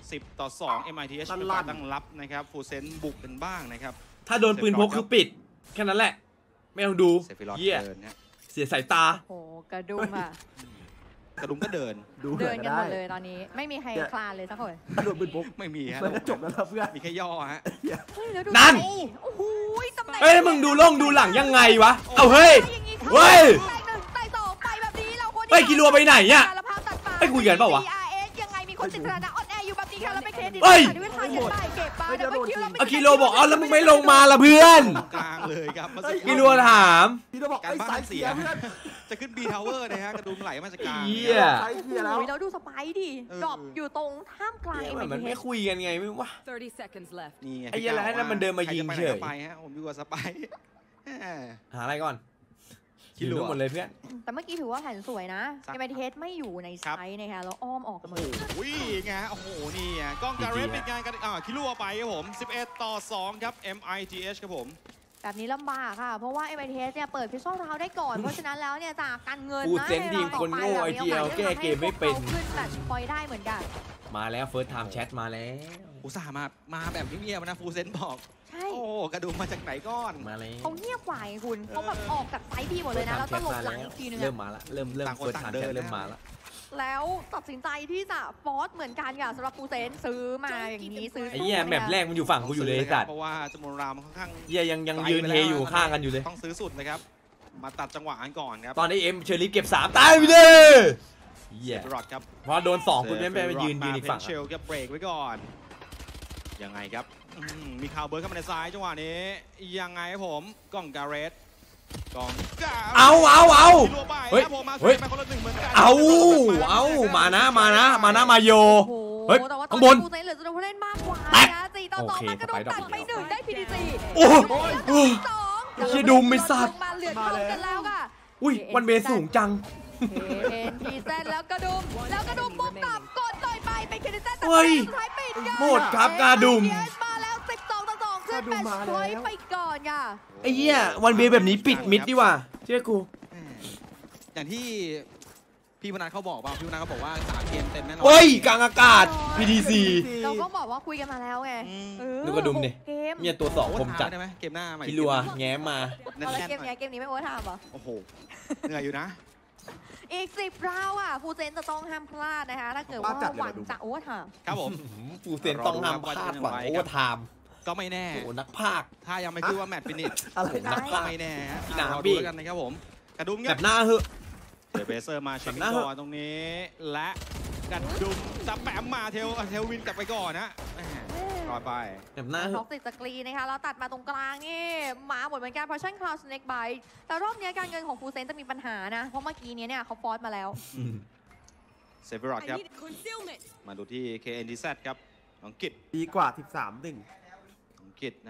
10-2 MITH เป็นฝ่ายตั้งรับนะครับฟูเซนบุกกันบ้างนะครับถ้าโดนปืนพกคือปิด แค่นั้นแหละ ไม่ต้องดูเซฟิลอสเหี้ยเดินฮะเสียสายตาโอ้โหกระดุมอ่ะกระดุมก็เดินๆ ดูเดินกันหมดได้เลยตอนนี้ไม่มีใครคลานเลยสักคนถ้าโดนปืนพกไม่มีฮะมันก็จบแล้วนะเพื่อนมีแค่ย่อฮะเฮ้ยแล้วดูนั่นโอ้โหตำแหน่งเอ้ยมึงดูล่องดูหลังยังไงวะ เอาเฮ้ยอย่างงี้เฮ้ยแตกหนึ่งแตกสองไปแบบนี้เราคนเฮ้ยกิโลไปไหนเนี่ยสารภาพตัดมาเฮ้ยคุยกันเปล่าวะ DRS ยังไงมีคนติดธนาอ่อนแออยู่แบบนี้ค่ะแล้วไม่เครดิตเฮ้ยที่เวทางเก็บไปเก็บมาเดี๋ยวไปคิวเราเอากิโลบอกเอาแล้วมึงไม่ลงมาละเพื่อนตรงกลางเลยครับเมื่อสักคกิรู่โลถามพี่ต้องบอกการไอ้บ้าสายนเสีเสียยเพื่อนจะขึ้น B Tower นะฮะกระดุมไหลมาจากกลางเหี้ยสายเสียแล้วโอ้ยแล้วดูสไปร์ดิดรอปอยู่ตรงท่ามกลางมันไม่ MITH คุยกันไงไม่รู้วะ 30 seconds left นี่ไงไอ้เหี้ยแล้วให้มันเดินมายิงเฉยใครจะไปไหนก็ไปฮะผมอยู่กับสไปร์แหมหาอะไรก่อนคิดดูรู้หมดเลยเพื่อนแต่เมื่อกี้ถือว่าแผนสวยนะสัก MITH ไม่อยู่ในไซส์นะคะแล้วอ้อมออกกันหมดเลยโอ้ยไงโอ้โหนี่อ่ะกล้องการเรสปิดงานกันคิรัวไปครับผม11-2ครับ MITH ครับผมแบบนี้ลำบากค่ะ เพราะว่า MITH เนี่ยเปิดพิซซ่าราวได้ก่อน เพราะฉะนั้นแล้วเนี่ยจากการเงินพูดนะเซนส์ทีมคนโง่ IGL แก้เกมไม่เป็นขึ้นแมตช์พอยต์ได้เหมือนกันมาแล้วเฟิร์สไทม์แชทมาแล้วอุตส่าห์มาแบบเงียบๆนะฟูเซนบอกใช่โอ้กระดุมมาจากไหนก้อนมาแล้วเขาเงียบกว่าไงคุณเขาแบบออกจากไซส์พี่หมดเลยนะ แล้วตลบหลังอีกทีนึงเริ่อะมมาละเริ่มต่างคนเฟิร์สต่างไทม์เดิแชนทเริ่มมาละแล้วตัดสินใจที่จะฟอร์สเหมือนกันค่ะสำหรับฟูเซนซื้อมาอย่างนี้ซื้อไอ้เหี้ยแมปแรกมันอยู่ฝั่งกูอยู่เลยไอ้สัตว์เพราะว่าจำนวนรามมันค่อนข้างเหี้ยยังยืนเฮอยู่ข้างกันอยู่เลยต้องซื้อสุดนะครับ มาตัดจังหวะกันก่อนครับตอนนี้เอ็มเชอรี่เก็บ3ตายไปเลยเหี้ยเซฟรอดครับพอโดน2คุณไม่ไปยืนอีกฝั่งเชลกับเบรกไว้ก่อน ยังไงครับมีคาวเบิร์ดเข้ามาในซ้ายจังหวะนี้ ยังไงครับผมกล้องการเรสกล้องการเรสเอารัวไปเฮ้ยครับผมมาเฮ้ยไปคนละหนึ่งเหมือนกันเอามานะมาโยโอ้โหเฮ้ยแต่ว่าตข้าอนงบนนี้ฟูเซนเหลือจะโดนผู้เล่นมากกว่าแตกนะ4-2 โอเคมันกระโดดสไปร์ดรอปตัดไปหนึ่งได้ PDC โอ้โหสองเชี่ยดุมไอ้สัตว์มาเหลือเท่ากันแล้วค่ะอุ้ยวันเบสูงจังเอ็นทีเซนแล้วกระดุมปุ๊บกลับกดต่อยไปเป็นเคเดเซนแต่เฮ้ยสุดท้ายปิดกันหมดครับกาดุมเอสมาแล้ว12-2ขึ้นแมตช์พอยต์ไปก่อนค่ะไอ้เหี้ยวันเบแบบนี้ปิดมิดดีกว่าเชื่อกูอย่างที่พี่พนัทเขาบอกว่าพี่พนัทเขาบอกว่า3 เกมเต็มแน่นอนเฮ้ยกลางอากาศ PDC เราก็บอกว่าคุยกันมาแล้วไงอืมเออดูกระดุมดิเกมเนี่ยตัว2คมจัดได้ไหมเกมหน้าใหม่พิลัวแง้มมาแน่เอาแล้วนเกมๆหน่เนี้อยยเกมนี้ไม่โอเวอร์ไทม์เหรอโอ้โหเหนื่อยอยู่นะอีก10ราวอ่ะฟูเซนจะต้องห้ามพลาดนะคะถ้าเกิดว่าหวังจะโอเวอร์ไทม์ครับผมฟูเซนต้องห้ามพลาดหวังโอเวอร์ไทม์ก็ไม่แน่โอ้นักภาคถ้ายังไม่คือว่าแมตช์ฟินิชอะไรนันะกภาคไม่แน่ฮะพี่หนามรอพี่ดูแล้วกันนะครับผมกระดุมแบเงี้ยบหน้าเหอะเดี๋ยวเบเซอร์มาเช็คแบบหน้าเหก่อะอนตรงนี้ และกระดุมสแปมมาเทลวินกลับไปก่อนนะแหม่รอดไปแบบหน้าเหท็ออะกติดสกรีนนะคะแล้วตัดมาตรงกลางนี่มาหมดเหมือนกันเพราะชั่นคลาวสเน็กไบแต่รอบนี้การเงินของฟูเซนจะมีปัญหานะ เพราะเมื่อกี้นี้เนี่ยเขาฟอสมาแล้วอืมเซฟิรอดครับ มาดูที่ KNDZ ครับของกิจดีกว่า 13-1 ของกิจนะ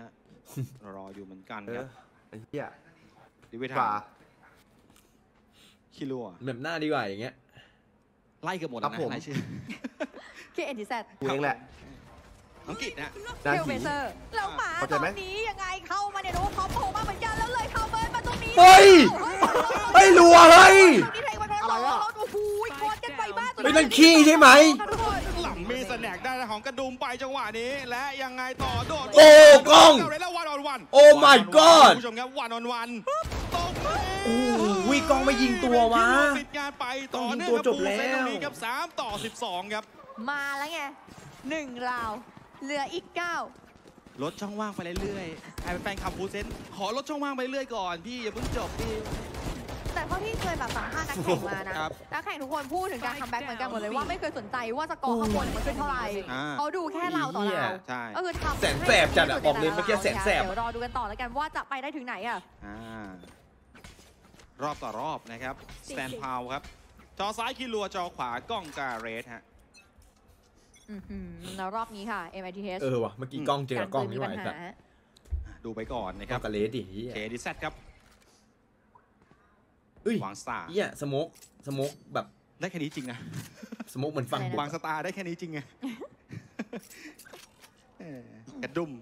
รออยู่เหมือนกันเอครัอบ ไอ้เหี้ยดิเวทกว่าคิรัวแบบหน้าดีกว่าอย่างเงี้ยไล่เกือบหมดแล้วนะรายชื่อ KNTZ กูเองแหละอังกฤษนะด้านเทลผีเบเซอร์แล้วหมาเข้าใจตอนไหมนี้ยังไงเข้ามาเนี่ยโดนเขาโผล่มาเหมือนกันแล้วเลยเข้าเบิร์นมาตรงนี้เฮ้ยเฮ้ยรัวเฮ้ยตรงนี้เทคมาโดนต่อแล้วโอ้โหกดกันไปมากไม่นั่นขี้ใช่ไหมหล่ำมีสแน็กได้ของกระดุมไปจังหวะนี้และยังไงต่อโดดโอ้กล้องแล้ววันออนวันโอ้ my god ผู้ชมครับวันออนวันตกโอ้โหกล้องไม่ยิงตัววะปิดงานไปต่อเนื่องตัวจบแล้วเซตตรงนี้ครับ3-12ครับมาแล้วไง1 ราวเหลืออีก 9 ลดช่องว่างไปเรื่อยๆใครเป็นแฟนคลับฟูเซนขอลดช่องว่างไปเรื่อยก่อนพี่อย่าเพิ่งจบพี่แต่เท่าที่เคยแบบสัมภาษณ์นักแข่งมานะครับ นักแข่งทุกคนพูดถึงการคัมแบ็กเหมือนกันหมดเลยว่าไม่เคยสนใจว่าสกอร์ข้างบนมันขึ้นเท่าไหร่อ่าเขาดูแค่เราต่อเราใช่ก็คือทำแสนแสบจัดอะบอกเลยเมื่อกี้แสนแสบเดี๋ยวรอดูกันต่อแล้วกันว่าจะไปได้ถึงไหนอ่ะรอบต่อรอบนะครับสแตนพาวครับจอซ้ายคิรัวจอขวากล้องการเรสฮะแล้วรอบนี้ค่ะ MITH เออว่ะเมื่อกี้กล้องเจอกับกล้องนี่หว่าไอ้สัตว์ดูไปก่อนนะคกล้รัอบ งกระเลสดิเฮียเคดิแซครับเอ้ยวางสตาร์เฮียสโมกแบบได้แค่นี้จริงนะสโมกเหมือนฟังวางสตาร์ได้แค่นี้จริงไงกระดุม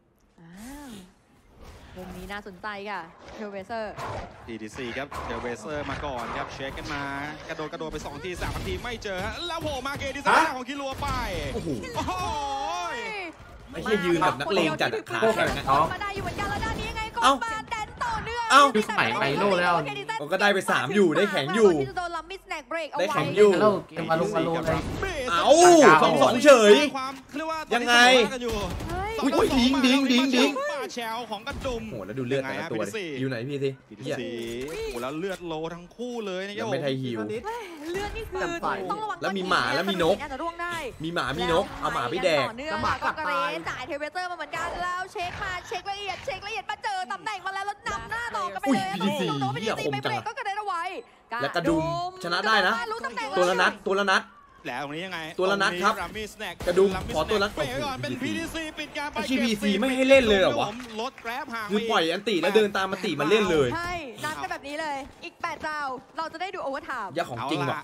มุมนี้น่าสนใจค่ะเทลเวเซอร์ DDC ครับเดลเวเซอร์มาก่อนครับเช็คกันมากระโดดไป2 ที 3 ทีไม่เจอฮะแล้วโผล่มาเกดิซ่าของคิรัวไปโอ้โหโอ้โหไอ้เฮียยืนแบบนักเลงจัดอะขาแข็งอะมาได้อยู่เหมือนกันแล้วด้านนี้ยังไงก็เอ้ามาแดนต่อเนื่องเอ้ายุคสมัยไมโลแล้วมันก็ได้ไป3อยู่ได้แข็งอยู่ที่จะโดนลัมมิสแน็กเบรกเอาได้ไว้แข็งอยู่แล้วเกมมาลงมาโลเลยเอ้า2-2เฉยความเรียกว่ายังไงกันอยู่เฮ้ยอุ๊ยดิ้งป้าแชวของกระดุมโหแล้วดูเลือดแต่ละตัวดิอยู่ไหนพี่สิ PTC โอ้โหแล้วเลือดโลทั้งคู่เลยนะคยัรับงไม่ไทยฮิวนิดเลือดนี่คือแต่ฝ่ายต้องระวังแล้วมีหมาแล้วมีนกอาจจะร่วงได้มีหมามีนกเอาหมาไปแดกแล้วหมาก็กระเรจ่ายเทเวเตอร์มาเหมือนกันแล้วเช็คมาเช็คละเอียดมาเจอตำแหน่งมาแล้วนำหน้าต่อกันไปเลยอุ้ย PTC โดนเหี้ย PTC คมไปจัเบงรอะกก็กระเด็นเอาไว้และกระดุมชนะได้นะรู้ตำแหน่งตัวละนัดแล้วตรงนี้ยังไงตัวละนัดครับรามิสแน็กกระดุมรามิสขอตัวละแน็กเบรกไว้ก่อนเป็นโอ้โห PTC ปิดการไปไอ้ที่เก็บ PTC ไม่ให้เล่นเลยเหรอวะลดแกร็บห่างคือปล่อยอันติแล้วเดินตามอันติมาเล่นเลยใช่นัดกันแบบนี้เลยอีก8 ราวเราจะได้ดูโอเวอร์ไทม์ยาของจริงว่ะ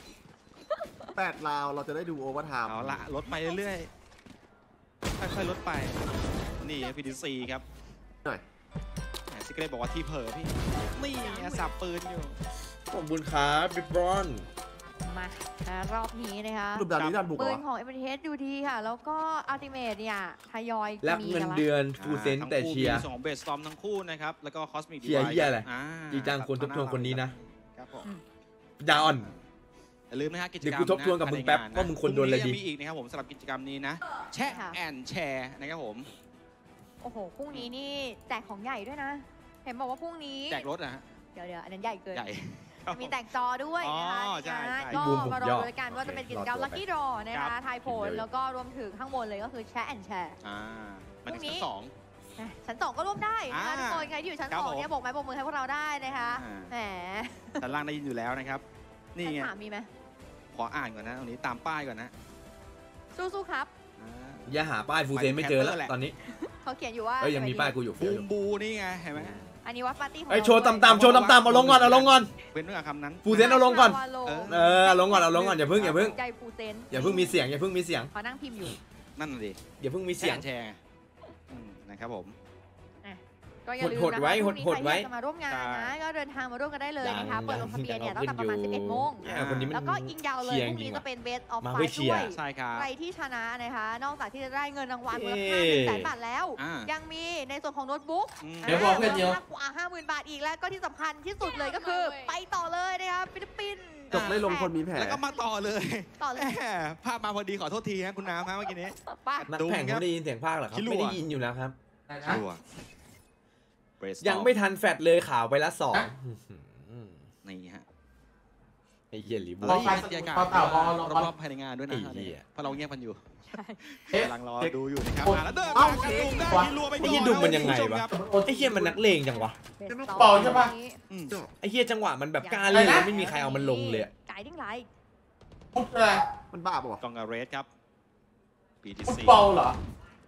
8 ราวเราจะได้ดูโอเวอร์ไทม์เอาละลดไปเรื่อยๆค่อยๆลดไปนี่ PTC ครับหน่อยซิกเรตบอกว่าที่เผลอพี่นี่ไงสับปืนอยู่ขอบคุณครับบิ๊กบอลมารอบนี้นะคะรูปดาวนี้ดันบุกเหปืรนอของ m อ t ดูดีค่ะ แล้วก็อัลติเมทเนี่ยทยอยและมีเงินกันละเดือนฟูเซนแต่เชียร์ทั้งคู่มี2เบสตอมทั้งคู่นะครับแล้วก็คอสมิกเชียร์เหี้ยอะไรดีจังคนทบทวนคนนี้นะครับผมดาออนอย่าลืมนะฮะกิจกรรมเดี๋ยวกูทบทวนกับมึงแป๊บว่ามึงควรโดนอะไรดีพงนี้ยังมีอีกนะครับผมสำหรับกิจกรรมนี้นะแชะแอนแชร์นะครับผมโอ้โหพรุ่งนี้นี่แจกของใหญ่ด้วยนะ เห็นบอกว่าพรุ่งนี้แจกรถนะฮะเดี๋ยวอันนั้นใหญ่เกินใหญ่มีแตกจอด้วยนะคะอ๋อใช่ก็บูมผมมารยออดดูกันว่าจะเป็นกิจกรรมรอตัวลัคกี้ดรอนะครัคะบทายผลแล้วก็รวมถึงข้างบนเลยก็คือแชร์แอนแชร์มันถึงชั้น 2 ชั้น 2 ก็ร่วมได้นะคะอ่าทุกคนใครที่อยู่ชั้นครับ 2เนี่ยผมโบกไม้โบกมือให้พวกเราได้นะคะอ่าแหมชั้นล่างได้ยินอยู่แล้วนะครับนี่ชั้นไง 3มีไหมขออ่านก่อนนะตรงนี้ตามป้ายก่อนนะสู้ๆครับอ่าอย่าหาป้ายฟูเซนไม่เจอแล้วตอนนี้เขาเขียนอยู่ว่าเอ้ยยังมีป้ายกูอยู่บูมบูนี่ไงเห็นไหมอันนี้วัดปาร์ตี้ของไอ้ยโชว์ต่ำๆโชว์ต่ำๆเอาลงก่อนเอาลงก่อนเป็นเรื่องคำนั้นฟูเซนเอาลงก่อนเออเอาลงก่อนอย่าเพิ่งใจฟูเซนอย่าเพิ่งมีเสียงเขานั่งพิมพ์อยู่นั่นน่ะดิอย่าเพิ่งมีเสียงแชร์นะครับผมก็อย่าลืมหดนะคะไว้พรุ่งนี้หดไว้ใครที่อยากจะมาร่วมงานนะก็เดินทางมาร่วมกันได้เลยนะคะยังเปิดลงทะเบียนเนี่ยยัตั้งงแต่ประมาณขึ้นอยู่ 11 โมงคนนี้มันแล้วก็ยิงยาวเลยเชียร์พรุ่งนี้จริงว่ะจะเป็นเบสออฟมาไฟเพื่อเชียร์ด้วยใช่ครับใครที่ชนะนะคะ นอกจากที่จะได้เงินรางวัลมูลเอ๊ค่า 100,000 บาทแล้วอ่ายังมีในส่วนของโน้ตบุ๊กเดี๋ยวบอกเพื่อนเดียวมากกว่า 50,000 บาทอีกแล้วก็ที่สำคัญที่สุดเลยก็คือไปต่อเลยนะคะฟิลิปปินส์จบไม่ลงคนมีแผลแล้วก็มาต่อเลยต่อเลยแหมภาพมาพอดีขอโทษทีฮะคุณน้ำฮะเมื่อกี้นี้ไป้านักแข่งเขาได้ยินเสียงภาคเหรอครับคิดรัวไม่ได้ยินอยู่แล้วครับชัวร์ยังไม่ทันแฟดเลยข่าวไปละ2 นี่ฮะไอ้เหี้ยหลีบัวพอไฟบรรยากาศพอเต่าพอลงรอบๆภายในงานด้วยนะไอ้เหี้ยเพราะเราเงียบกันอยู่เอ๊ะกำลังรอดูอยู่นะครับโอ้ยแล้วเดินเอ้ามากระดุมได้วะที่รัวไปก่อนไอ้เหี้ยดุมมันยังไงวะครับไอ้เหี้ยมันนักเลงจังวะเปล่าใช่ปะอืมไอ้เหี้ยจังหวะมันแบบกล้าเล่นแล้วไม่มีใครเอามันลงเลยอะไก่ดิ้งไลท์ฟุตอะไรมันบ้าป่ะวะกองกับเรสครับฟุต PTC บอลเหรอ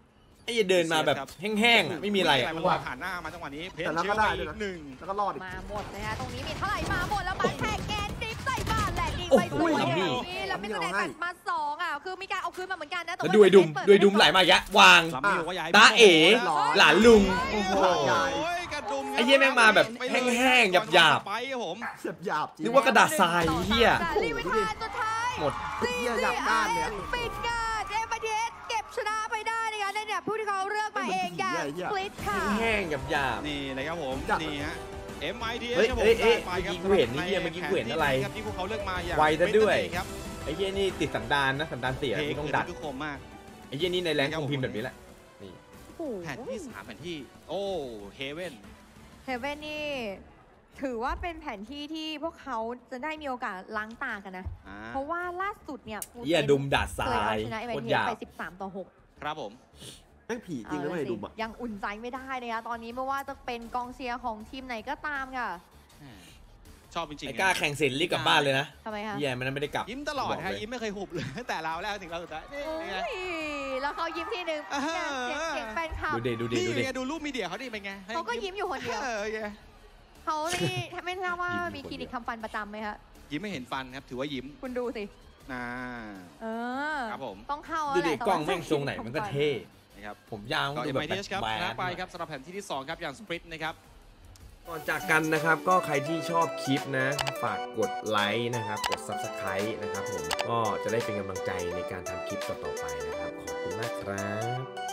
ไอ้เดินมาแบบแห้งๆอะไม่มีอะไรอะจังหวะผ่านหน้ามาจังหวะนี้เพชรเชื่อไปอีกหนึ่งแล้วก็รอดอีกมาหมดนะคะตรงนี้มีเท่าไหร่มาหมดแล้วมาแทงแกนดิฟใส่บ้านแหลกยิงไปสวยอย่างนี้แล้วไม่แสดงตัดมา2อ่ะคือมีการเอาคืนมาเหมือนกันนะแล้วดูไอ้ดุมไหลมาอีกแล้ววางซ้ำอยู่ว่าย้ายตาเอ๋หลานลุงโอ้โหกระดุมไอ้เหี้ยแม่งมาแบบแห้งๆหยาบๆไปครับผมหยาบจริงนึกว่ากระดาษทรายเหี้ยรีวิทานสุดท้ายหมดเหี้ยหยาบด้านเนี่ยปิดการเอ็มไอทีเอสเก็บชนะไปได้นะคะเนี่ยผู้ที่เขาเลือกมาเองอย่างสปลิตค่ะแห้งหยาบนี่เลยครับผมนี่ฮะ MITS เฮ้ยครับผมเอ้ยได้ไปครับเมื่อกี้กูเห็นนี่เหี้ยเมื่อกี้กูเห็นอะไรครับที่พวกเขาเลือกมาอย่างไวซะด้วยครับไอ้เหี้ยนี่ติดสันดานนะสันดานเสียเพลงไม่ต้องคือดัดทุกคมมากไอ้เหี้ยนี่ในแรงคงพิมพ์แบบนี้แหละแผ่นที่3แผ่นที่โอ้เฮเว่นเฮเว่นนี่ถือว่าเป็นแผนที่ที่พวกเขาจะได้มีโอกาสล้างตากันนะ เพราะว่าล่าสุดเนี่ยเหี้ยดุมดาดทราเคยเอายชนะเอโคตรเทีหยาบไป13-6 ครับผมแม่งผีจริงแล้วไม่ดุมอ่ะยังอุ่นใจไม่ได้นะคะตอนนี้ไม่ว่าจะเป็นกองเชียร์ของทีมไหนก็ตามค่ะชอบจริงๆไอ้กล้าแข่งเสร็จรีบกลับบ้านเลยนะทำไมคะเหี้ยมันไม่ได้กลับยิ้มตลอดบอกฮะเลยยิ้มไม่เคยหุบเลยตั้งแต่เราแล้วถึงเราสุดท้ายนี่ไงโอ้ยแล้วเขายิ้มทีหนึ่งเสียงแฟนคลับดูดินี่ดูดิไงดูรูปมีเดียเขาดิเป็นไงเขาก็ยิ้มอยู่คนเดียวไงเขานี่ไม่ทราบว่ามีคลินิกทำฟันประจำไหมคะยิ้มไม่เห็นฟันครับถือว่ายิ้มคุณดูสิอ่าเออครับผมต้องเข้าดูแล้วแหดิละกล้องแม่งทรงไหนมันก็เท่นะครับผมยาวก็ดูเอ็มแบไอบ ทีเอสครับแบชนะดไปครับสำหรับแผ่นที่ที่2ครับอย่างสปริตนะครับก่อนจากกันนะครับก็ใครที่ชอบคลิปนะฝากกดไลค์นะครับกด Subscribe นะครับผมก็จะได้เป็นกำลังใจในการทำคลิปต่อๆไปนะครับขอบคุณมากครับ